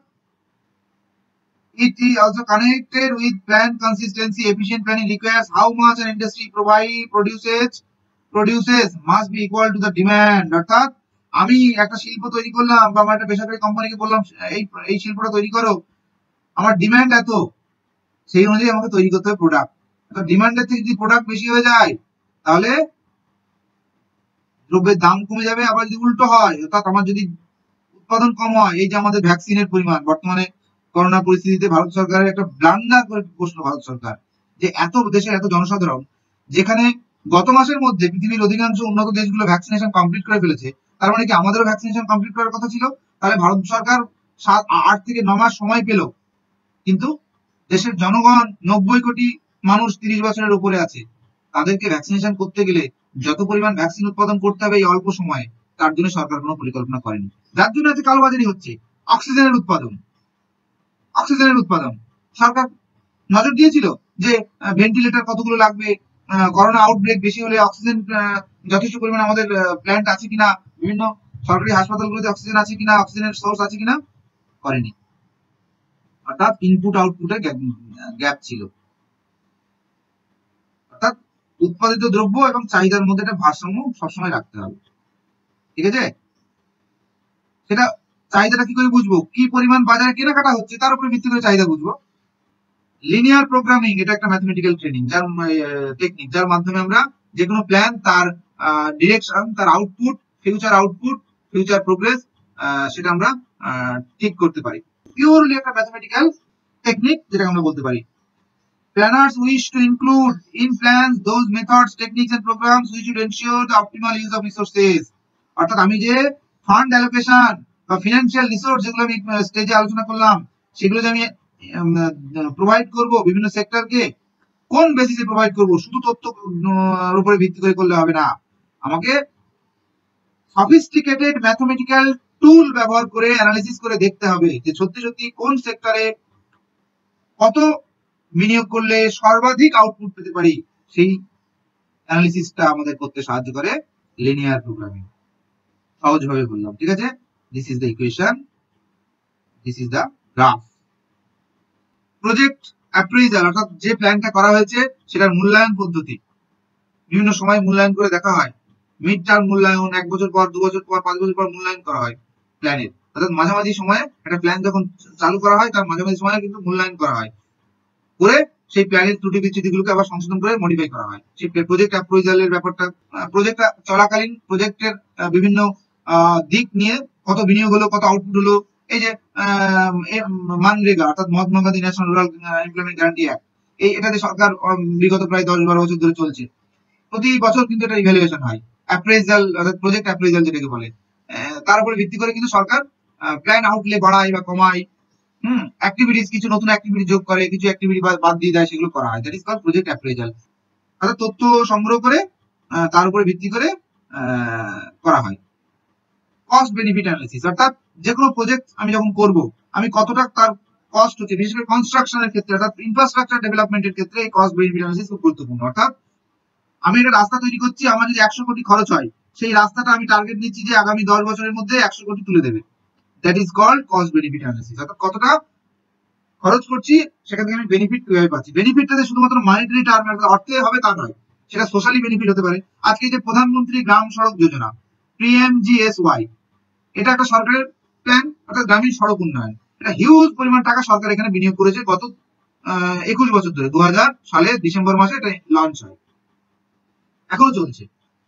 it is also connected with plan consistency. Efficient planning requires how much an industry provide produces produces must be equal to the demand. অর্থাৎ আমি একটা শিল্প তৈরি করলাম বা আমার একটা বেসরকারি কোম্পানিকে বললাম এই এই শিল্পটা তৈরি করো, আমার ডিমান্ড এত, সেই অনুযায়ী আমাকে তৈরি করতে হবে প্রোডাক্ট। অর্থাৎ ডিমান্ডের থেকে যদি প্রোডাক্ট বেশি হয়ে যায় তাহলে দ্রব্যের দাম কমে যাবে। আবার যদি উল্টো হয়, অর্থাৎ আমার যদি উৎপাদন কম হয়, এই যে আমাদের ভ্যাকসিনের পরিমাণ বর্তমানে করোনা পরিস্থিতিতে ভারত সরকারের একটা ব্লান্ডার করে বসলো ভারত সরকার, যে এত দেশের এত জনসাধারণ, যেখানে গত মাসের মধ্যে পৃথিবীর অধিকাংশ উন্নত দেশগুলো ভ্যাকসিনেশন কমপ্লিট করে ফেলেছে, তার মানে কি আমাদেরও ভ্যাকসিনেশন কমপ্লিট করার কথা ছিল? তাহলে ভারত সরকার সাত আট থেকে ন মাস সময় পেল, কিন্তু দেশের জনগণ নব্বই কোটি মানুষ তিরিশ বছরের উপরে আছে, তাদেরকে ভ্যাকসিনেশন করতে গেলে যত পরিমাণ ভ্যাকসিন উৎপাদন করতে হবে এই অল্প সময়ে, তার জন্য সরকার কোনো পরিকল্পনা করেনি। যার জন্য আজকে কালোবাজারি হচ্ছে। অক্সিজেনের উৎপাদন, অক্সিজেনের উৎপাদন সরকার নজর দিয়েছিল যে ভেন্টিলেটর কতগুলো লাগবে, করোনা আউটব্রেক বেশি হলে অক্সিজেন যথেষ্ট পরিমাণ আমাদের প্ল্যান্ট আছে কিনা, বিভিন্ন সরকারি হাসপাতালগুলোতে অক্সিজেন আছে কিনা, অক্সিজেনের সোর্স আছে কিনা, করেনি। অর্থাৎ ইনপুট আউটপুটে গ্যাপ ছিল। অর্থাৎ উৎপাদিত দ্রব্য এবং চাহিদার মধ্যে একটা ভারসাম্য সবসময় রাখতে হবে। ঠিক আছে, সেটা চাহিদাটা কি করে বুঝবো? কি পরিমাণ বাজারে কেনাকাটা হচ্ছে তার উপরে ভিত্তি করে চাহিদা বুঝবো। লিনিয়ার প্রোগ্রামিং, এটা একটা ম্যাথমেটিক্যাল ট্রেনিং, যার টেকনিক, যার মাধ্যমে আমরা যে কোনো প্ল্যান, তার ডিরেকশন, তার output, future output, future progress, সেটা আমরা ঠিক করতে পারি। পিওরলি একটা ম্যাথমেটিক্যাল টেকনিক, যেটা আমরা বলতে পারি। Planners wish to include in plans those methods, techniques and programs which should ensure the optimal use of resources. অর্থাৎ আমি যে ফান্ড অ্যালোকেশন বা ফিনান্সিয়াল রিসোর্স যেগুলো আমি স্টেজে আলোচনা করলাম সেগুলো যে আমি প্রোভাইড করব বিভিন্ন সেক্টরকে, কোন বেসিসে প্রোভাইড করব? শুধু তথ্য উপরে ভিত্তি করে করলে হবে না, আমাকে সফিস্টিকেটেড ম্যাথমেটিক্যাল টুল ব্যবহার করে অ্যানালিসিস করে দেখতে হবে যে সত্যি সত্যি কোন সেক্টরে কত বিনিয়োগ করলে সর্বাধিক আউটপুট পেতে পারি। সেই অ্যানালিসিসটা আমাদের করতে সাহায্য করে লিনিয়ার প্রোগ্রামিং। সহজভাবে বললাম, ঠিক আছে? This is the equation, this is the graph. Project appraisal অর্থাৎ যে প্ল্যানটা করা হয়েছে সেটার মূল্যায়ন পদ্ধতি, বিভিন্ন সময় মূল্যায়ন করে দেখা হয়। মিড টার্ম মূল্যায়ন, এক বছর পর, দু বছর পর, পাঁচ বছর পর মূল্যায়ন করা হয় প্ল্যানের। অর্থাৎ মাঝামাঝি সময়ে একটা প্ল্যান যখন চালু করা হয় তার মাঝামাঝি সময়ে কিন্তু মূল্যায়ন করা হয়, করে সেই প্ল্যানের ত্রুটি বিচ্যুতিগুলোকে আবার সংশোধন করে মডিফাই করা হয়। সেই প্রজেক্ট অ্যাপ্রেইজালের ব্যাপারটা, প্রজেক্ট চলাকালীন প্রজেক্টের বিভিন্ন দিক নিয়ে কত বিনিয়োগ হলো, কত আউটপুট হলো। এই যে মানরেগা অর্থাৎ Mahatma Gandhi national rural employment guarantee act, এই এটাতে সরকার বিগত প্রায় দশ বারো বছর ধরে চলছে। প্রতি বছর কিন্তু এটা ইভ্যালুয়েশন হয়, অ্যাপ্রেইজাল অর্থাৎ প্রজেক্ট অ্যাপ্রেইজাল যেটাকে বলে। তার উপরে ভিত্তি করে কিন্তু সরকার প্ল্যান আউটলে বাড়ায় বা কমায়, হুম অ্যাক্টিভিটিস, কিছু নতুন অ্যাক্টিভিটি যোগ করে, কিছু অ্যাক্টিভিটি বাদ দিয়ে দেয়, সেগুলো করা হয়। That is called project appraisal. অর্থাৎ তথ্য সংগ্রহ করে তার উপরে ভিত্তি করে করা হয়। কস্ট বেনিফিট অ্যানালিসিস অর্থাৎ যে কোনো প্রজেক্ট আমি যখন করব, আমি কতটা তার কস্ট হচ্ছে, বিশেষ করে কনস্ট্রাকশনের ক্ষেত্রে অর্থাৎ ইনফ্রাস্ট্রাকচার ডেভেলপমেন্টের ক্ষেত্রে এই কস্ট বেনিফিট অ্যানালিসিস খুব গুরুত্বপূর্ণ। অর্থাৎ আমি একটা রাস্তা তৈরি করছি, আমার যদি একশো কোটি খরচ হয়, সেই রাস্তাটা আমি টার্গেট নিচ্ছি যে আগামী দশ বছরের মধ্যে একশো কোটি তুলে দেবে। That is called cost benefit analysis. অর্থাৎ কতটা খরচ করছি, সেখান থেকে আমি বেনিফিট কিভাবে পাচ্ছি। বেনিফিটটাতে শুধুমাত্র মানিটারি টার্ম অর্থে হবে তা নয়, সেটা সোশ্যালি বেনিফিট হতে পারে। আজকে যে প্রধানমন্ত্রী গ্রাম সড়ক যোজনা, পিএমজিএসওয়াই, এটা একটা সরকারের প্ল্যান, অর্থাৎ গ্রামীণ সড়ক উন্নয়ন। এটা হিউজ পরিমাণ টাকা সরকার এখানে বিনিয়োগ করেছে গত একুশ বছর ধরে। দু হাজার সালে ডিসেম্বর মাসে এটা লঞ্চ হয়, এখনো চলছে।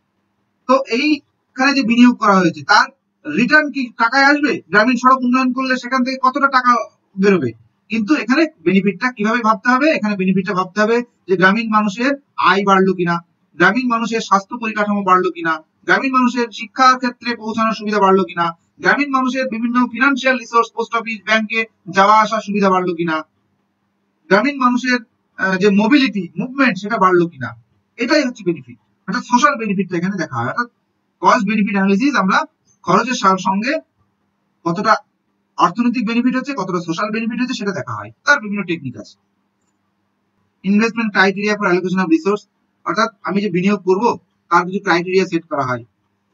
তো এইখানে যে বিনিয়োগ করা হয়েছে তার রিটার্ন কি টাকায় আসবে? গ্রামীণ সড়ক উন্নয়ন করলে সেখান থেকে কতটা টাকা বেরোবে? কিন্তু এখানে বেনিফিটটা কিভাবে ভাবতে হবে? এখানে বেনিফিটটা ভাবতে হবে যে গ্রামীণ মানুষের আয় বাড়লো কিনা, গ্রামীণ মানুষের স্বাস্থ্য পরিকাঠামো বাড়লো কিনা, গ্রামীণ মানুষের শিক্ষা ক্ষেত্রে পৌঁছানোর সুবিধা বাড়লো কিনা, গ্রামীণ মানুষের বিভিন্ন ফিনান্সিয়াল রিসোর্স, পোস্ট অফিস, ব্যাংকে যাওয়া আসার সুবিধা বাড়লো কিনা, গ্রামীণ মানুষের যে মোবিলিটি মুভমেন্ট সেটা বাড়লো কিনা। এটাই হচ্ছে বেনিফিট, অর্থাৎ সোশ্যাল বেনিফিটটা এখানে দেখা হয়। অর্থাৎ কস্ট বেনিফিট অ্যানালিসিস আমরা খরচের সঙ্গে কতটা অর্থনৈতিক বেনিফিট হচ্ছে, কতটা সোশ্যাল বেনিফিট হচ্ছে সেটা দেখা হয়। তার বিভিন্ন টেকনিক আছে। Investment criteria for allocation of resource অর্থাৎ আমি যে বিনিয়োগ করব তার কিছু ক্রাইটেরিয়া সেট করা হয়,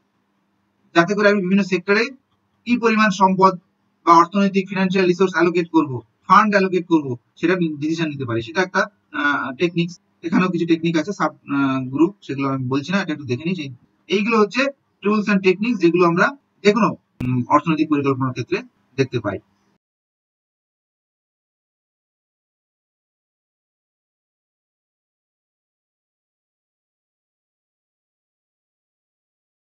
যাতে করে আমি বিভিন্ন সেক্টরে কি পরিমাণ সম্পদ বা অর্থনৈতিক ফিনান্সিয়াল রিসোর্স অ্যালোকেট করব, ফান্ড অ্যালোকেট করব, সেটা ডিসিশন নিতে পারি। সেটা একটা টেকনিক্স। এখানেও কিছু টেকনিক আছে সাব গ্রুপ, সেগুলো আমি বলছি না, এটা একটু দেখে নিই। এইগুলো হচ্ছে টুলস এন্ড টেকনিক্স যেগুলো আমরা যে কোনো অর্থনৈতিক পরিকল্পনার ক্ষেত্রে দেখতে পাই।